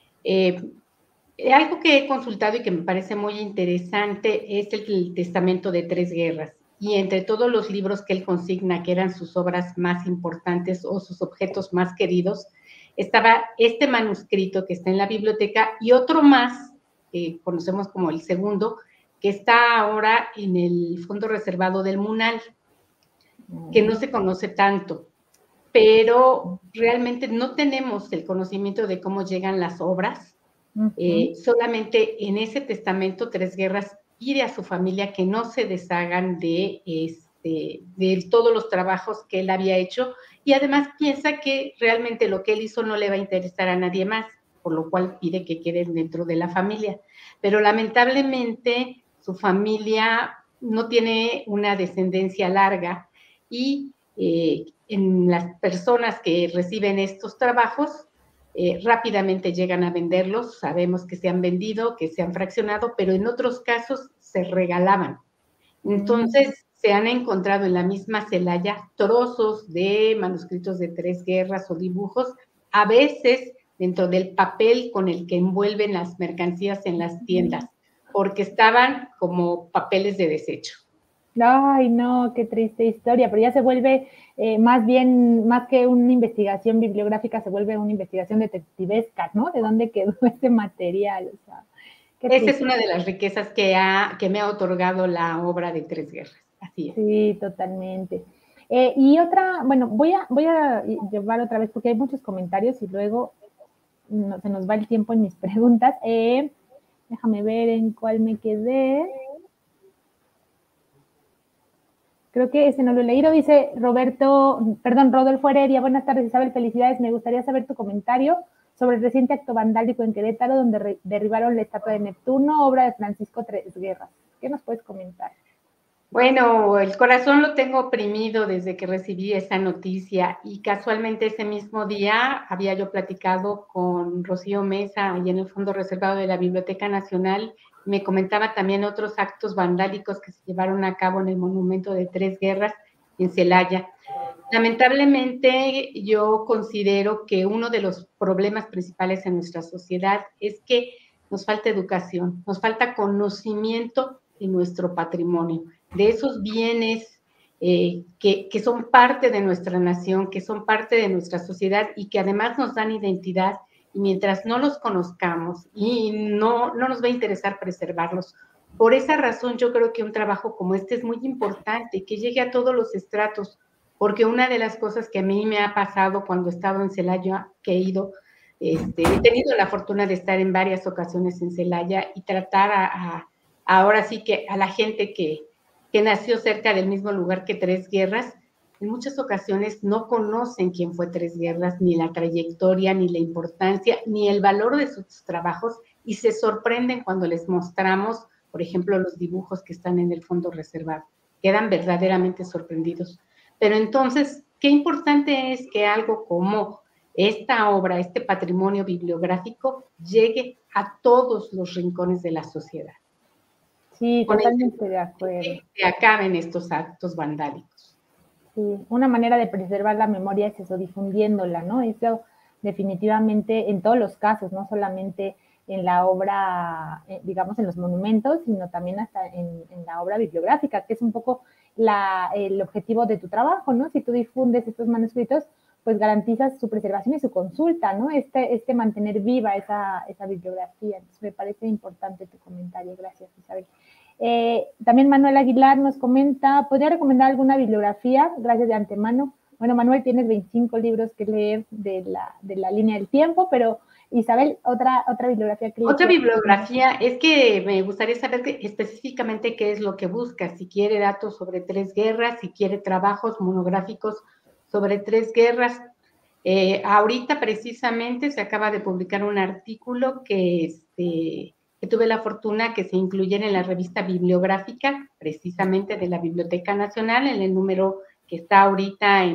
Algo que he consultado y que me parece muy interesante es el Testamento de Tres Guerras. Y entre todos los libros que él consigna, que eran sus obras más importantes o sus objetos más queridos, estaba este manuscrito que está en la biblioteca y otro más, que conocemos como el segundo, que está ahora en el fondo reservado del MUNAL, que no se conoce tanto, pero realmente no tenemos el conocimiento de cómo llegan las obras. Solamente en ese testamento Tres Guerras pide a su familia que no se deshagan de todos los trabajos que él había hecho y además piensa que realmente lo que él hizo no le va a interesar a nadie más, por lo cual pide que queden dentro de la familia. Pero lamentablemente su familia no tiene una descendencia larga y en las personas que reciben estos trabajos rápidamente llegan a venderlos, sabemos que se han vendido, que se han fraccionado, pero en otros casos se regalaban. Entonces, se han encontrado en la misma Celaya trozos de manuscritos de Tres Guerras o dibujos, a veces dentro del papel con el que envuelven las mercancías en las tiendas, porque estaban como papeles de desecho. Ay, no, qué triste historia, pero ya se vuelve más bien, más que una investigación bibliográfica, se vuelve una investigación detectivesca, ¿no? ¿De dónde quedó este material? O sea, esa es una de las riquezas que me ha otorgado la obra de Tres Guerras. Así es. Sí, totalmente. Y otra, bueno, voy a llevar otra vez, porque hay muchos comentarios y luego se nos va el tiempo en mis preguntas. Déjame ver en cuál me quedé. Creo que ese no lo he leído, dice Rodolfo Heredia, buenas tardes Isabel, felicidades, me gustaría saber tu comentario sobre el reciente acto vandálico en Querétaro, donde derribaron la estatua de Neptuno, obra de Francisco Tres Guerras. ¿Qué nos puedes comentar? Bueno, el corazón lo tengo oprimido desde que recibí esa noticia y casualmente ese mismo día había yo platicado con Rocío Mesa ahí en el fondo reservado de la Biblioteca Nacional. Me comentaba también otros actos vandálicos que se llevaron a cabo en el monumento de Tres Guerras en Celaya. Lamentablemente, yo considero que uno de los problemas principales en nuestra sociedad es que nos falta educación, nos falta conocimiento de nuestro patrimonio, de esos bienes que son parte de nuestra nación, que son parte de nuestra sociedad y que además nos dan identidad. Y mientras no los conozcamos y no nos va a interesar preservarlos. Por esa razón, yo creo que un trabajo como este es muy importante, que llegue a todos los estratos, porque una de las cosas que a mí me ha pasado cuando he estado en Celaya, que he tenido la fortuna de estar en varias ocasiones en Celaya y tratar ahora sí que a la gente que nació cerca del mismo lugar que Tres Guerras, en muchas ocasiones no conocen quién fue Tres Guerras, ni la trayectoria, ni la importancia, ni el valor de sus trabajos, y se sorprenden cuando les mostramos, por ejemplo, los dibujos que están en el fondo reservado. Quedan verdaderamente sorprendidos. Pero entonces, qué importante es que algo como esta obra, este patrimonio bibliográfico, llegue a todos los rincones de la sociedad. Sí, totalmente de acuerdo. Que acaben estos actos vandálicos. Sí, una manera de preservar la memoria es eso, difundiéndola, ¿no? Eso definitivamente en todos los casos, no solamente en la obra, digamos, en los monumentos, sino también hasta en la obra bibliográfica, que es un poco el objetivo de tu trabajo, ¿no? Si tú difundes estos manuscritos, pues garantiza su preservación y su consulta, ¿no? Este mantener viva esa bibliografía. Entonces, me parece importante tu comentario. Gracias, Isabel. También Manuel Aguilar nos comenta, ¿podría recomendar alguna bibliografía? Gracias de antemano. Bueno, Manuel, tienes 25 libros que leer de la línea del tiempo, pero Isabel, otra bibliografía que Otra bibliografía es que me gustaría saber específicamente qué es lo que busca, si quiere datos sobre 3 guerras, si quiere trabajos monográficos sobre 3 guerras. Ahorita precisamente se acaba de publicar un artículo que tuve la fortuna que se incluyera en la revista bibliográfica, precisamente de la Biblioteca Nacional, en el número que está ahorita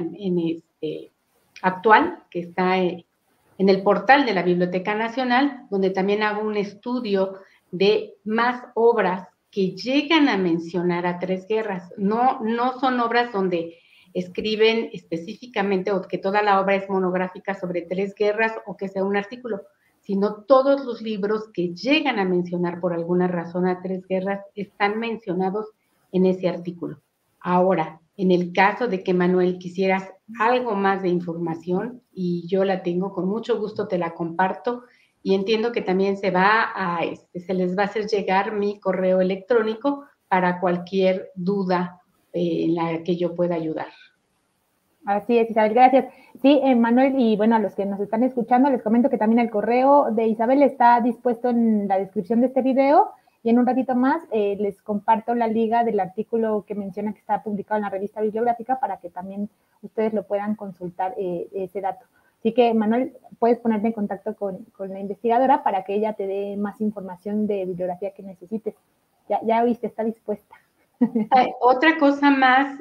actual, que está en el portal de la Biblioteca Nacional, donde también hago un estudio de más obras que llegan a mencionar a 3 guerras. No son obras donde escriben específicamente o que toda la obra es monográfica sobre 3 guerras o que sea un artículo, sino todos los libros que llegan a mencionar por alguna razón a 3 guerras están mencionados en ese artículo. Ahora, en el caso de que, Manuel, quisieras algo más de información, y yo la tengo, con mucho gusto te la comparto, y entiendo que también se les va a hacer llegar mi correo electrónico para cualquier duda en la que yo pueda ayudar. Así es, Isabel, gracias. Sí, Manuel, y bueno, a los que nos están escuchando, les comento que también el correo de Isabel está dispuesto en la descripción de este video, y en un ratito más les comparto la liga del artículo que menciona que está publicado en la revista bibliográfica para que también ustedes lo puedan consultar ese dato. Así que, Manuel, puedes ponerte en contacto con la investigadora para que ella te dé más información de bibliografía que necesites. Ya oíste, está dispuesta. Otra cosa más,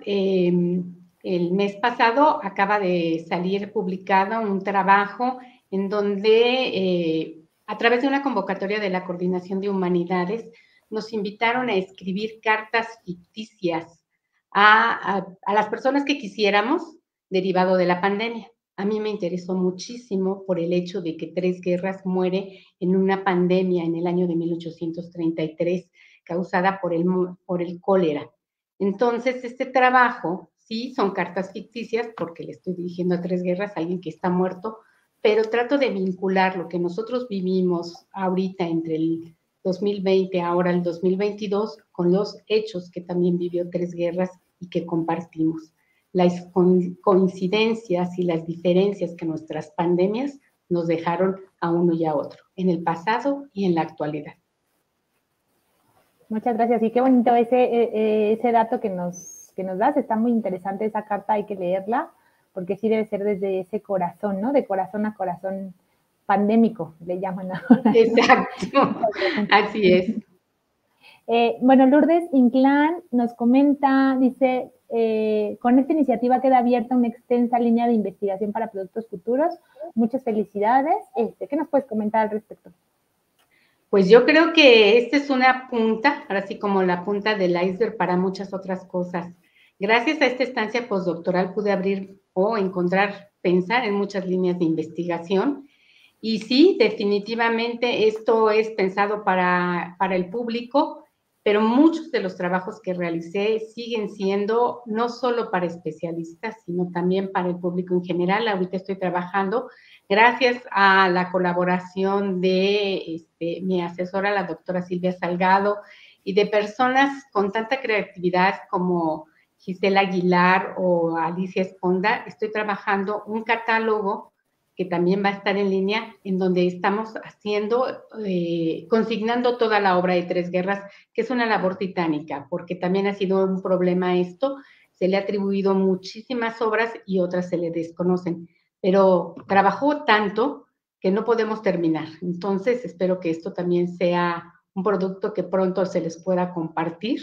el mes pasado acaba de salir publicado un trabajo en donde, a través de una convocatoria de la Coordinación de Humanidades, nos invitaron a escribir cartas ficticias a las personas que quisiéramos, derivado de la pandemia. A mí me interesó muchísimo por el hecho de que 3 guerras muere en una pandemia en el año de 1833, causada por el cólera. Entonces, este trabajo, sí, son cartas ficticias, porque le estoy dirigiendo a 3 guerras, a alguien que está muerto, pero trato de vincular lo que nosotros vivimos ahorita entre el 2020, ahora el 2022, con los hechos que también vivió 3 guerras y que compartimos. Las coincidencias y las diferencias que nuestras pandemias nos dejaron a uno y a otro, en el pasado y en la actualidad. Muchas gracias. Y qué bonito ese dato que nos das. Está muy interesante esa carta, hay que leerla, porque sí debe ser desde ese corazón, ¿no? De corazón a corazón pandémico, le llaman ahora. Exacto, así es. Bueno, Lourdes Inclán nos comenta, dice, con esta iniciativa queda abierta una extensa línea de investigación para productos futuros. Muchas felicidades. ¿Qué nos puedes comentar al respecto? Pues yo creo que esta es una punta, ahora sí como la punta del iceberg para muchas otras cosas. Gracias a esta estancia postdoctoral pude abrir o pensar en muchas líneas de investigación. Y sí, definitivamente esto es pensado para el público, pero muchos de los trabajos que realicé siguen siendo no solo para especialistas, sino también para el público en general. Ahorita estoy trabajando gracias a la colaboración de mi asesora, la doctora Silvia Salgado, y de personas con tanta creatividad como Gisela Aguilar o Alicia Esponda. Estoy trabajando un catálogo que también va a estar en línea, en donde estamos consignando toda la obra de 3 guerras, que es una labor titánica, porque también ha sido un problema esto. Se le ha atribuido muchísimas obras y otras se le desconocen, pero trabajó tanto que no podemos terminar. Entonces, espero que esto también sea un producto que pronto se les pueda compartir.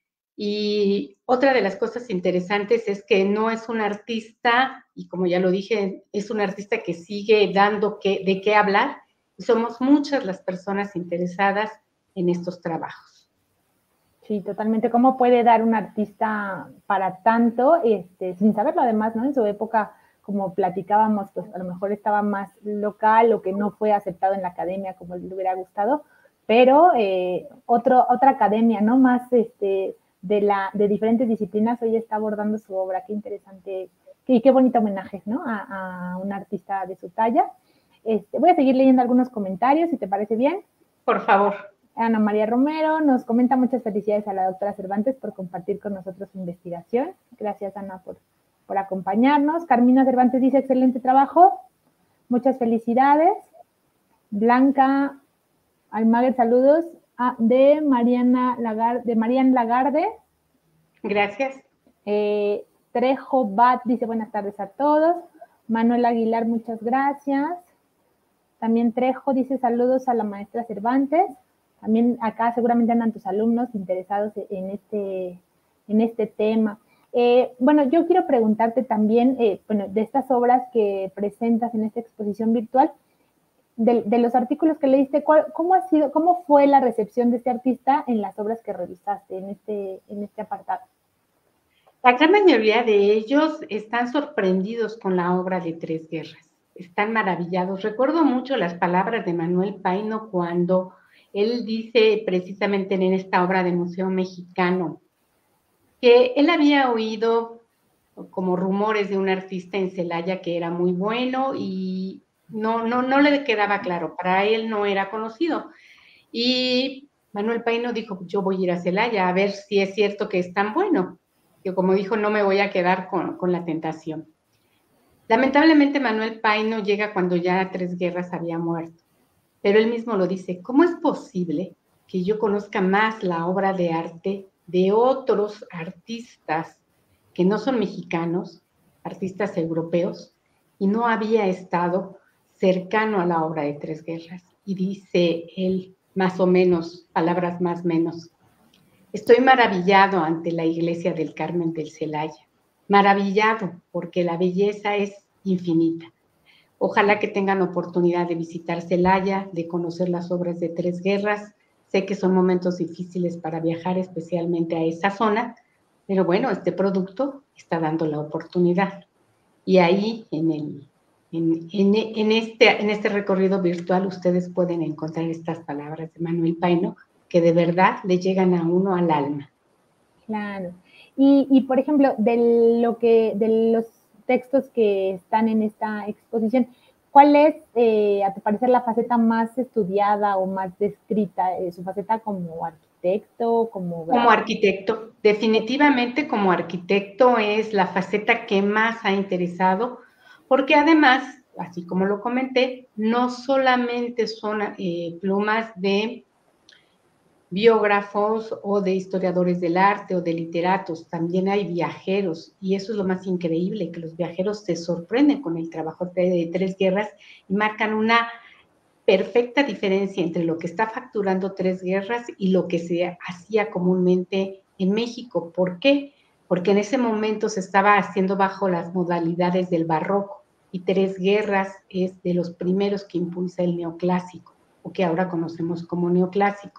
Y otra de las cosas interesantes es que no es un artista, y como ya lo dije, es un artista que sigue dando de qué hablar, y somos muchas las personas interesadas en estos trabajos. Sí, totalmente. ¿Cómo puede dar un artista para tanto, sin saberlo además, ¿no? En su época, como platicábamos, pues a lo mejor estaba más local o que no fue aceptado en la academia como le hubiera gustado, pero otra academia, ¿no? Más de diferentes disciplinas hoy está abordando su obra. Qué interesante Y qué bonito homenaje, ¿no? A un artista de su talla. Voy a seguir leyendo algunos comentarios, si te parece bien. Por favor. Ana María Romero nos comenta muchas felicidades a la doctora Cervantes por compartir con nosotros su investigación. Gracias, Ana, por acompañarnos. Carmina Cervantes dice, excelente trabajo. Muchas felicidades. Blanca Almaguer, saludos. De Mariana Lagarde. Gracias. Trejo Bat dice, buenas tardes a todos. Manuel Aguilar, muchas gracias. También Trejo dice, saludos a la maestra Cervantes. También acá seguramente andan tus alumnos interesados en este tema. Bueno, yo quiero preguntarte también, bueno, de estas obras que presentas en esta exposición virtual, de los artículos que leíste, ¿cómo fue la recepción de este artista en las obras que revisaste en este apartado? La gran mayoría de ellos están sorprendidos con la obra de Tres Guerras, están maravillados. Recuerdo mucho las palabras de Manuel Paino cuando él dice precisamente en esta obra de Museo Mexicano que él había oído como rumores de un artista en Celaya que era muy bueno y no le quedaba claro, para él no era conocido. Y Manuel Paino dijo, yo voy a ir a Celaya a ver si es cierto que es tan bueno. Que como dijo, no me voy a quedar con la tentación. Lamentablemente Manuel Paino llega cuando ya Tres Guerras había muerto, pero él mismo lo dice, ¿cómo es posible que yo conozca más la obra de arte de otros artistas que no son mexicanos, artistas europeos, y no había estado cercano a la obra de Tres Guerras? Y dice él, más o menos, palabras más menos, estoy maravillado ante la iglesia del Carmen del Celaya, maravillado porque la belleza es infinita. Ojalá que tengan oportunidad de visitar Celaya, de conocer las obras de Tres Guerras. Sé que son momentos difíciles para viajar, especialmente a esa zona, pero bueno, este producto está dando la oportunidad. Y ahí, en este recorrido virtual, ustedes pueden encontrar estas palabras de Manuel Paino, que de verdad le llegan a uno al alma. Claro. Y por ejemplo, de los textos que están en esta exposición, ¿cuál es, a tu parecer, la faceta más estudiada o más descrita? ¿Su faceta como arquitecto? Como arquitecto, definitivamente como arquitecto es la faceta que más ha interesado, porque además, así como lo comenté, no solamente son plumas de biógrafos o de historiadores del arte o de literatos, también hay viajeros, y eso es lo más increíble, que los viajeros se sorprenden con el trabajo de Tres Guerras y marcan una perfecta diferencia entre lo que está facturando Tres Guerras y lo que se hacía comúnmente en México. ¿Por qué? Porque en ese momento se estaba haciendo bajo las modalidades del barroco y Tres Guerras es de los primeros que impulsa el neoclásico, o que ahora conocemos como neoclásico.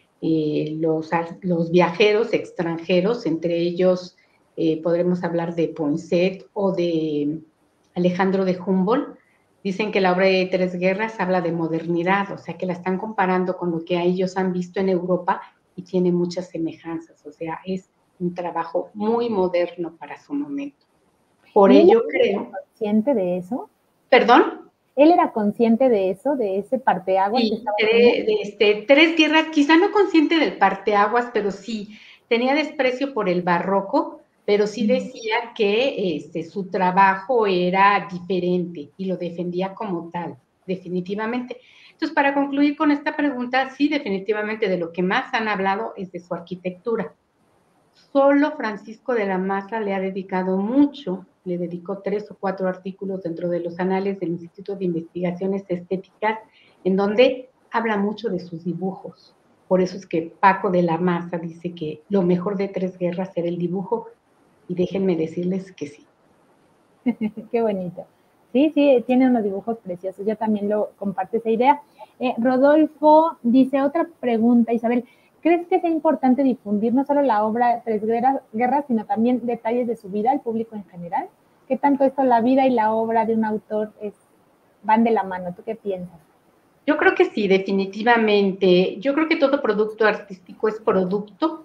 Los viajeros extranjeros, entre ellos podremos hablar de Poinsett o de Alejandro de Humboldt, dicen que la obra de Tres Guerras habla de modernidad, o sea que la están comparando con lo que ellos han visto en Europa y tiene muchas semejanzas, o sea, es un trabajo muy moderno para su momento. Por ello creo... ¿Era consciente de eso? ¿Perdón? ¿Él era consciente de eso, de ese parteaguas Sí, que estaba haciendo? Tres Guerras, quizá no consciente del parteaguas, pero sí tenía desprecio por el barroco, pero sí decía que su trabajo era diferente y lo defendía como tal, definitivamente. Entonces, para concluir con esta pregunta, sí, definitivamente de lo que más han hablado es de su arquitectura. Solo Francisco de la Maza le ha dedicado mucho, le dedicó 3 o 4 artículos dentro de los anales del Instituto de Investigaciones Estéticas, en donde habla mucho de sus dibujos. Por eso es que Paco de la Maza dice que lo mejor de Tres Guerras era el dibujo, y déjenme decirles que sí. Qué bonito. Sí, tiene unos dibujos preciosos. Yo también lo comparto esa idea. Rodolfo dice, otra pregunta, Isabel, ¿crees que sea importante difundir no solo la obra Tres Guerras, sino también detalles de su vida al público en general? ¿Qué tanto esto, la vida y la obra de un autor van de la mano? ¿Tú qué piensas? Yo creo que sí, definitivamente. Yo creo que todo producto artístico es producto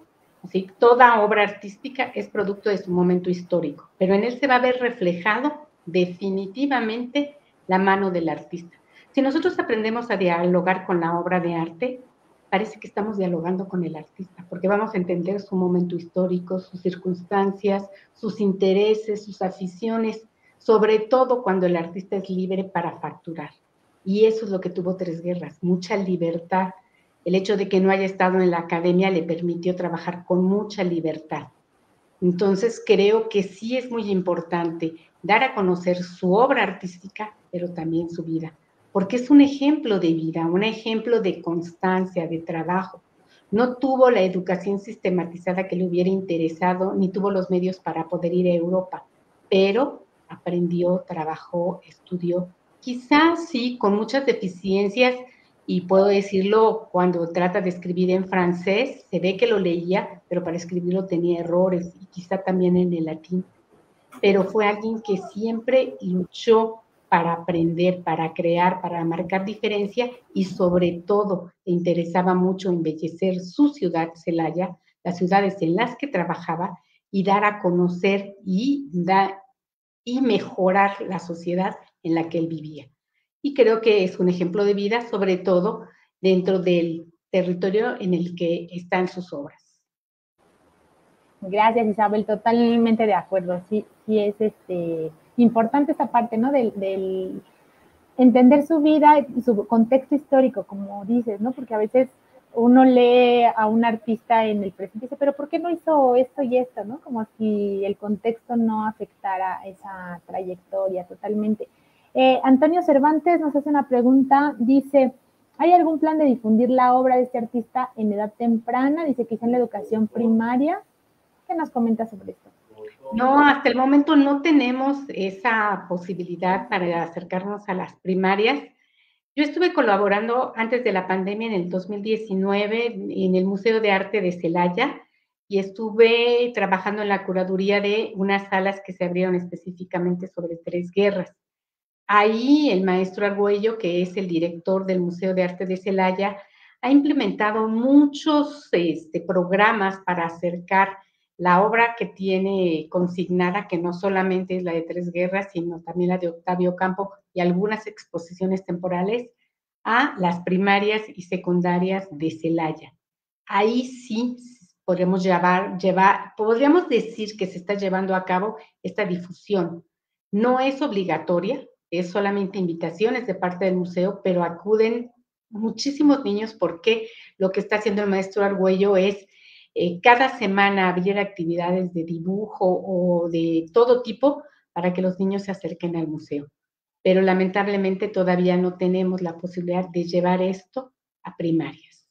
¿sí? Toda obra artística es producto de su momento histórico, pero en él se va a ver reflejado definitivamente la mano del artista. Si nosotros aprendemos a dialogar con la obra de arte, parece que estamos dialogando con el artista, porque vamos a entender su momento histórico, sus circunstancias, sus intereses, sus aficiones, sobre todo cuando el artista es libre para facturar. Y eso es lo que tuvo Tres Guerras, mucha libertad. El hecho de que no haya estado en la academia le permitió trabajar con mucha libertad. Entonces, creo que sí es muy importante dar a conocer su obra artística, pero también su vida, porque es un ejemplo de vida, un ejemplo de constancia, de trabajo. No tuvo la educación sistematizada que le hubiera interesado, ni tuvo los medios para poder ir a Europa, pero aprendió, trabajó, estudió, quizás sí, con muchas deficiencias, y puedo decirlo cuando trata de escribir en francés, se ve que lo leía, pero para escribirlo tenía errores, y quizá también en el latín. Pero fue alguien que siempre luchó para aprender, para crear, para marcar diferencia, y sobre todo le interesaba mucho embellecer su ciudad, Celaya, las ciudades en las que trabajaba, y dar a conocer y mejorar la sociedad en la que él vivía. Y creo que es un ejemplo de vida, sobre todo dentro del territorio en el que están sus obras. Gracias, Isabel, totalmente de acuerdo. Sí, sí es importante esta parte, ¿no? Del entender su vida y su contexto histórico, como dices, ¿no? Porque a veces uno lee a un artista en el presente y dice, pero ¿por qué no hizo esto y esto, no? Como si el contexto no afectara esa trayectoria totalmente. Antonio Cervantes nos hace una pregunta, dice, ¿hay algún plan de difundir la obra de este artista en edad temprana? Dice, quizá en la educación primaria. ¿Qué nos comentas sobre esto? No, hasta el momento no tenemos esa posibilidad para acercarnos a las primarias. Yo estuve colaborando antes de la pandemia en el 2019 en el Museo de Arte de Celaya y estuve trabajando en la curaduría de unas salas que se abrieron específicamente sobre Tres Guerras. Ahí el maestro Argüello, que es el director del Museo de Arte de Celaya, ha implementado muchos programas para acercar la obra que tiene consignada, que no solamente es la de Tres Guerras, sino también la de Octavio Campo y algunas exposiciones temporales, a las primarias y secundarias de Celaya. Ahí sí podríamos podríamos decir que se está llevando a cabo esta difusión. No es obligatoria, es solamente invitaciones de parte del museo, pero acuden muchísimos niños porque lo que está haciendo el maestro Argüello es cada semana abrir actividades de dibujo o de todo tipo para que los niños se acerquen al museo. Pero lamentablemente todavía no tenemos la posibilidad de llevar esto a primarias.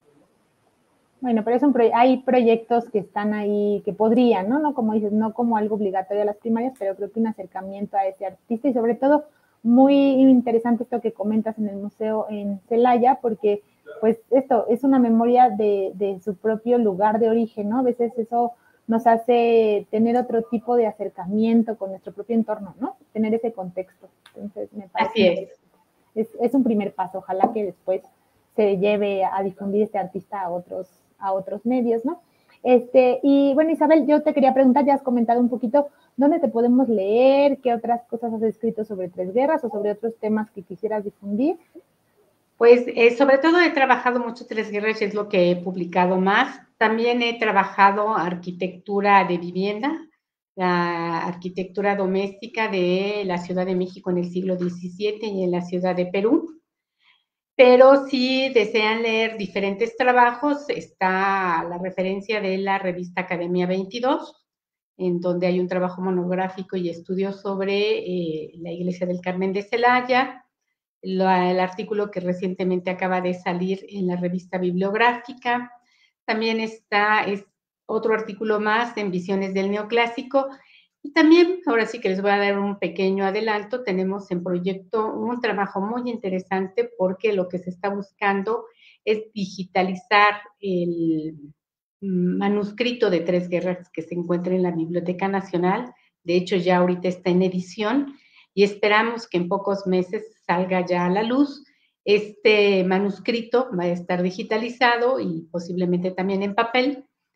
Bueno, pero hay proyectos que están ahí, que podrían, ¿no? No como dices, no como algo obligatorio a las primarias, pero creo que un acercamiento a ese artista y sobre todo muy interesante esto que comentas en el museo en Celaya, porque pues esto es una memoria de su propio lugar de origen, ¿no? A veces eso nos hace tener otro tipo de acercamiento con nuestro propio entorno, ¿no? Tener ese contexto. Entonces, me parece es un primer paso. Ojalá que después se lleve a difundir este artista a otros medios, ¿no? Y bueno, Isabel, yo te quería preguntar, ya has comentado un poquito, ¿dónde te podemos leer? ¿Qué otras cosas has escrito sobre Tres Guerras o sobre otros temas que quisieras difundir? Pues sobre todo he trabajado mucho Tres Guerras, es lo que he publicado más. También he trabajado arquitectura de vivienda, la arquitectura doméstica de la Ciudad de México en el siglo XVII y en la Ciudad de Perú. Pero si desean leer diferentes trabajos, está la referencia de la revista Academia 22, en donde hay un trabajo monográfico y estudio sobre la Iglesia del Carmen de Celaya, el artículo que recientemente acaba de salir en la revista bibliográfica. También es otro artículo más en Visiones del Neoclásico. Y también, ahora sí que les voy a dar un pequeño adelanto, tenemos en proyecto un trabajo muy interesante porque lo que se está buscando es digitalizar el manuscrito de Tres Guerras que se encuentra en la Biblioteca Nacional. De hecho, ya ahorita está en edición y esperamos que en pocos meses salga ya a la luz. Este manuscrito va a estar digitalizado y posiblemente también en papel,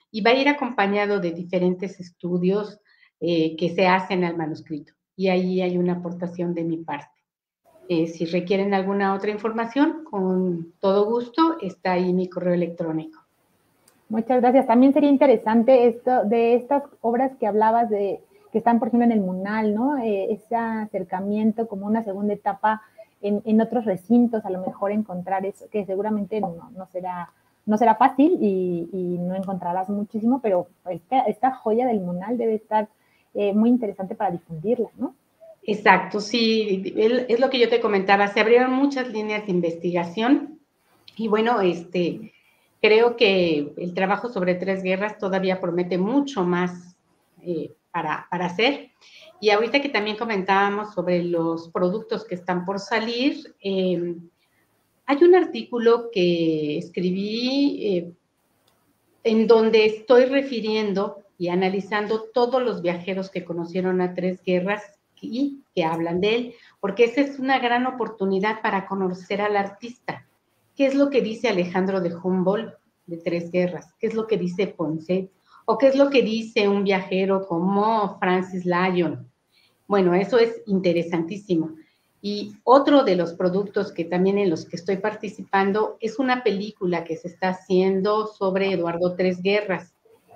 y va a ir acompañado de diferentes estudios que se hacen al manuscrito. Y ahí hay una aportación de mi parte. Si requieren alguna otra información, con todo gusto, está ahí mi correo electrónico. Muchas gracias. También sería interesante esto de estas obras que hablabas de que están, por ejemplo, en el MUNAL, ¿no? Ese acercamiento como una segunda etapa en otros recintos, a lo mejor encontrar eso, que seguramente no será fácil y no encontrarás muchísimo, pero esta joya del MUNAL debe estar muy interesante para difundirla, ¿no? Exacto, sí, es lo que yo te comentaba, se abrieron muchas líneas de investigación y bueno, creo que el trabajo sobre Tres Guerras todavía promete mucho más para hacer. Y ahorita que también comentábamos sobre los productos que están por salir, hay un artículo que escribí en donde estoy refiriendo y analizando todos los viajeros que conocieron a Tres Guerras y que hablan de él, porque esa es una gran oportunidad para conocer al artista. ¿Qué es lo que dice Alejandro de Humboldt de Tres Guerras? ¿Qué es lo que dice Poinsett? ¿O qué es lo que dice un viajero como Francis Lyon? Bueno, eso es interesantísimo. Y otro de los productos que también en los que estoy participando es una película que se está haciendo sobre Eduardo Tres Guerras.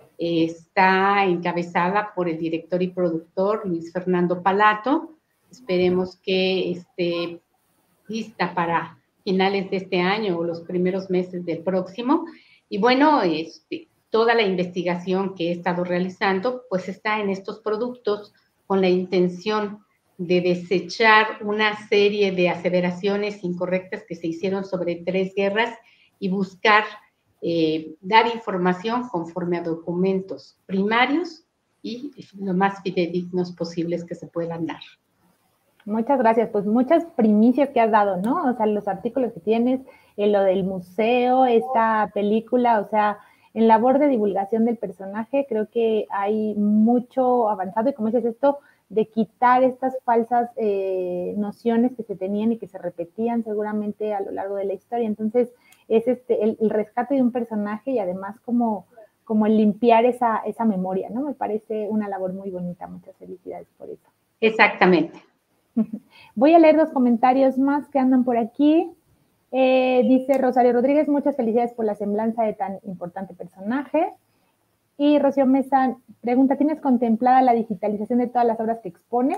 Está encabezada por el director y productor Luis Fernando Palato. Esperemos que esté lista para finales de este año o los primeros meses del próximo. Y bueno, toda la investigación que he estado realizando pues está en estos productos con la intención de desechar una serie de aseveraciones incorrectas que se hicieron sobre Tres Guerras y buscar dar información conforme a documentos primarios y lo más fidedignos posibles que se puedan dar. Muchas gracias, pues muchas primicias que has dado, ¿no? O sea, los artículos que tienes, lo del museo, esta película, o sea, en labor de divulgación del personaje, creo que hay mucho avanzado y como dices esto, de quitar estas falsas nociones que se tenían y que se repetían seguramente a lo largo de la historia. Entonces, es el rescate de un personaje y además como el limpiar esa memoria, ¿no? Me parece una labor muy bonita. Muchas felicidades por eso. Exactamente. Voy a leer dos comentarios más que andan por aquí. Dice Rosario Rodríguez, muchas felicidades por la semblanza de tan importante personaje. Y Rocío Mesa pregunta, ¿tienes contemplada la digitalización de todas las obras que expones?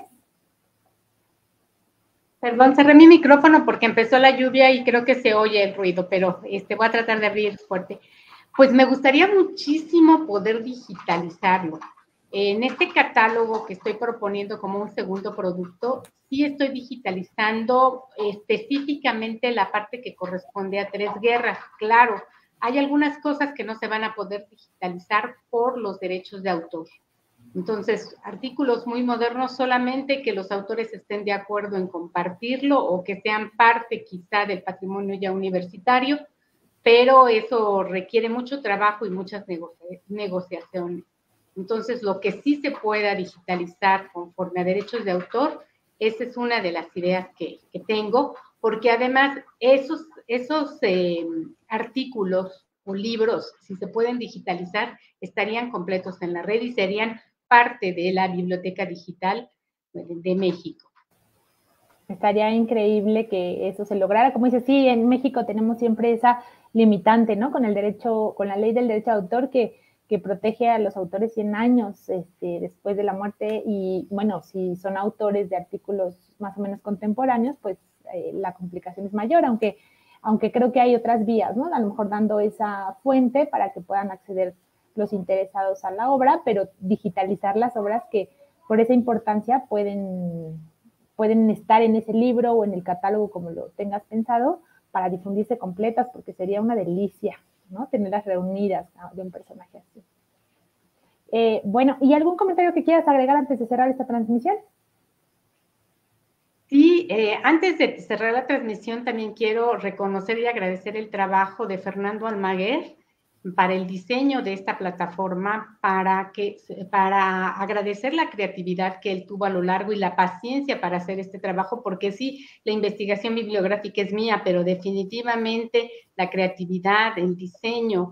Perdón, cerré mi micrófono porque empezó la lluvia y creo que se oye el ruido, pero voy a tratar de abrir fuerte. Pues me gustaría muchísimo poder digitalizarlo. En este catálogo que estoy proponiendo como un segundo producto, sí estoy digitalizando específicamente la parte que corresponde a Tres Guerras. Claro, hay algunas cosas que no se van a poder digitalizar por los derechos de autor. Entonces, artículos muy modernos, solamente que los autores estén de acuerdo en compartirlo o que sean parte quizá del patrimonio ya universitario, pero eso requiere mucho trabajo y muchas negociaciones. Entonces, lo que sí se pueda digitalizar conforme a derechos de autor, esa es una de las ideas que tengo, porque además esos artículos o libros, si se pueden digitalizar, estarían completos en la red y serían parte de la Biblioteca Digital de México. Estaría increíble que eso se lograra. Como dices, sí, en México tenemos siempre esa limitante, ¿no? Con el derecho, con la ley del derecho de autor que protege a los autores 100 años después de la muerte y, bueno, si son autores de artículos más o menos contemporáneos, pues la complicación es mayor, aunque creo que hay otras vías, ¿no? A lo mejor dando esa fuente para que puedan acceder los interesados a la obra, pero digitalizar las obras que por esa importancia pueden estar en ese libro o en el catálogo como lo tengas pensado para difundirse completas, porque sería una delicia, ¿no? Tenerlas reunidas, ¿no? De un personaje así. Bueno, ¿y algún comentario que quieras agregar antes de cerrar esta transmisión? Sí, antes de cerrar la transmisión también quiero reconocer y agradecer el trabajo de Fernando Almaguer para el diseño de esta plataforma, para agradecer la creatividad que él tuvo a lo largo y la paciencia para hacer este trabajo, porque sí, la investigación bibliográfica es mía, pero definitivamente la creatividad, el diseño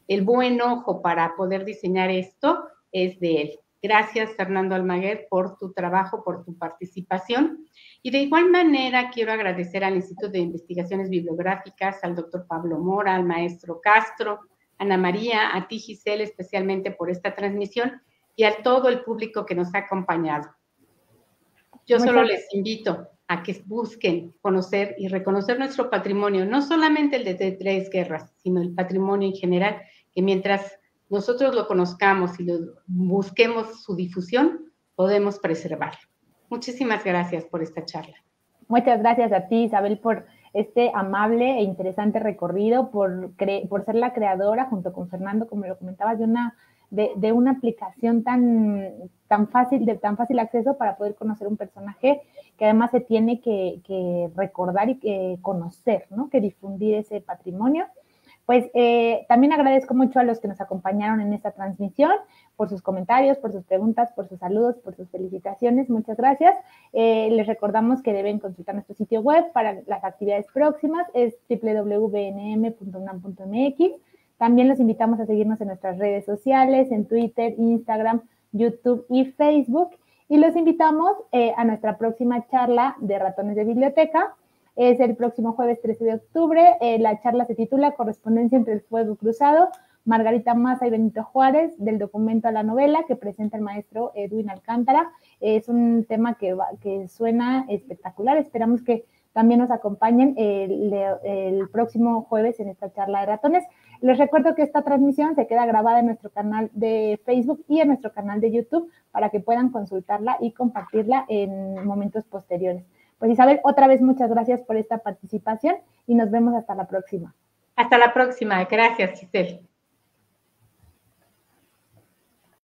el buen ojo para poder diseñar esto es de él. Gracias, Fernando Almaguer, por tu trabajo, por tu participación. Y de igual manera quiero agradecer al Instituto de Investigaciones Bibliográficas, al doctor Pablo Mora, al maestro Castro, Ana María, a ti, Giselle, especialmente por esta transmisión y a todo el público que nos ha acompañado. Yo solo les invito a que busquen conocer y reconocer nuestro patrimonio, no solamente el de Tres Guerras, sino el patrimonio en general, que mientras nosotros lo conozcamos y lo busquemos su difusión, podemos preservarlo. Muchísimas gracias por esta charla. Muchas gracias a ti, Isabel, por este amable e interesante recorrido, por ser la creadora, junto con Fernando, como lo comentabas, de una aplicación tan fácil, de tan fácil acceso para poder conocer un personaje que además se tiene que recordar y que conocer, ¿no? Que difundir ese patrimonio. Pues también agradezco mucho a los que nos acompañaron en esta transmisión, por sus comentarios, por sus preguntas, por sus saludos, por sus felicitaciones. Muchas gracias. Les recordamos que deben consultar nuestro sitio web para las actividades próximas, es www.bnm.unam.mx. También los invitamos a seguirnos en nuestras redes sociales, en Twitter, Instagram, YouTube y Facebook. Y los invitamos a nuestra próxima charla de Ratones de Biblioteca. Es el próximo jueves 13 de octubre. La charla se titula Correspondencia entre el fuego cruzado, Margarita Maza y Benito Juárez, del documento a la novela, que presenta el maestro Edwin Alcántara. Es un tema que suena espectacular. Esperamos que también nos acompañen el próximo jueves en esta charla de ratones. Les recuerdo que esta transmisión se queda grabada en nuestro canal de Facebook y en nuestro canal de YouTube para que puedan consultarla y compartirla en momentos posteriores. Pues Isabel, otra vez muchas gracias por esta participación y nos vemos hasta la próxima. Hasta la próxima. Gracias, Giselle.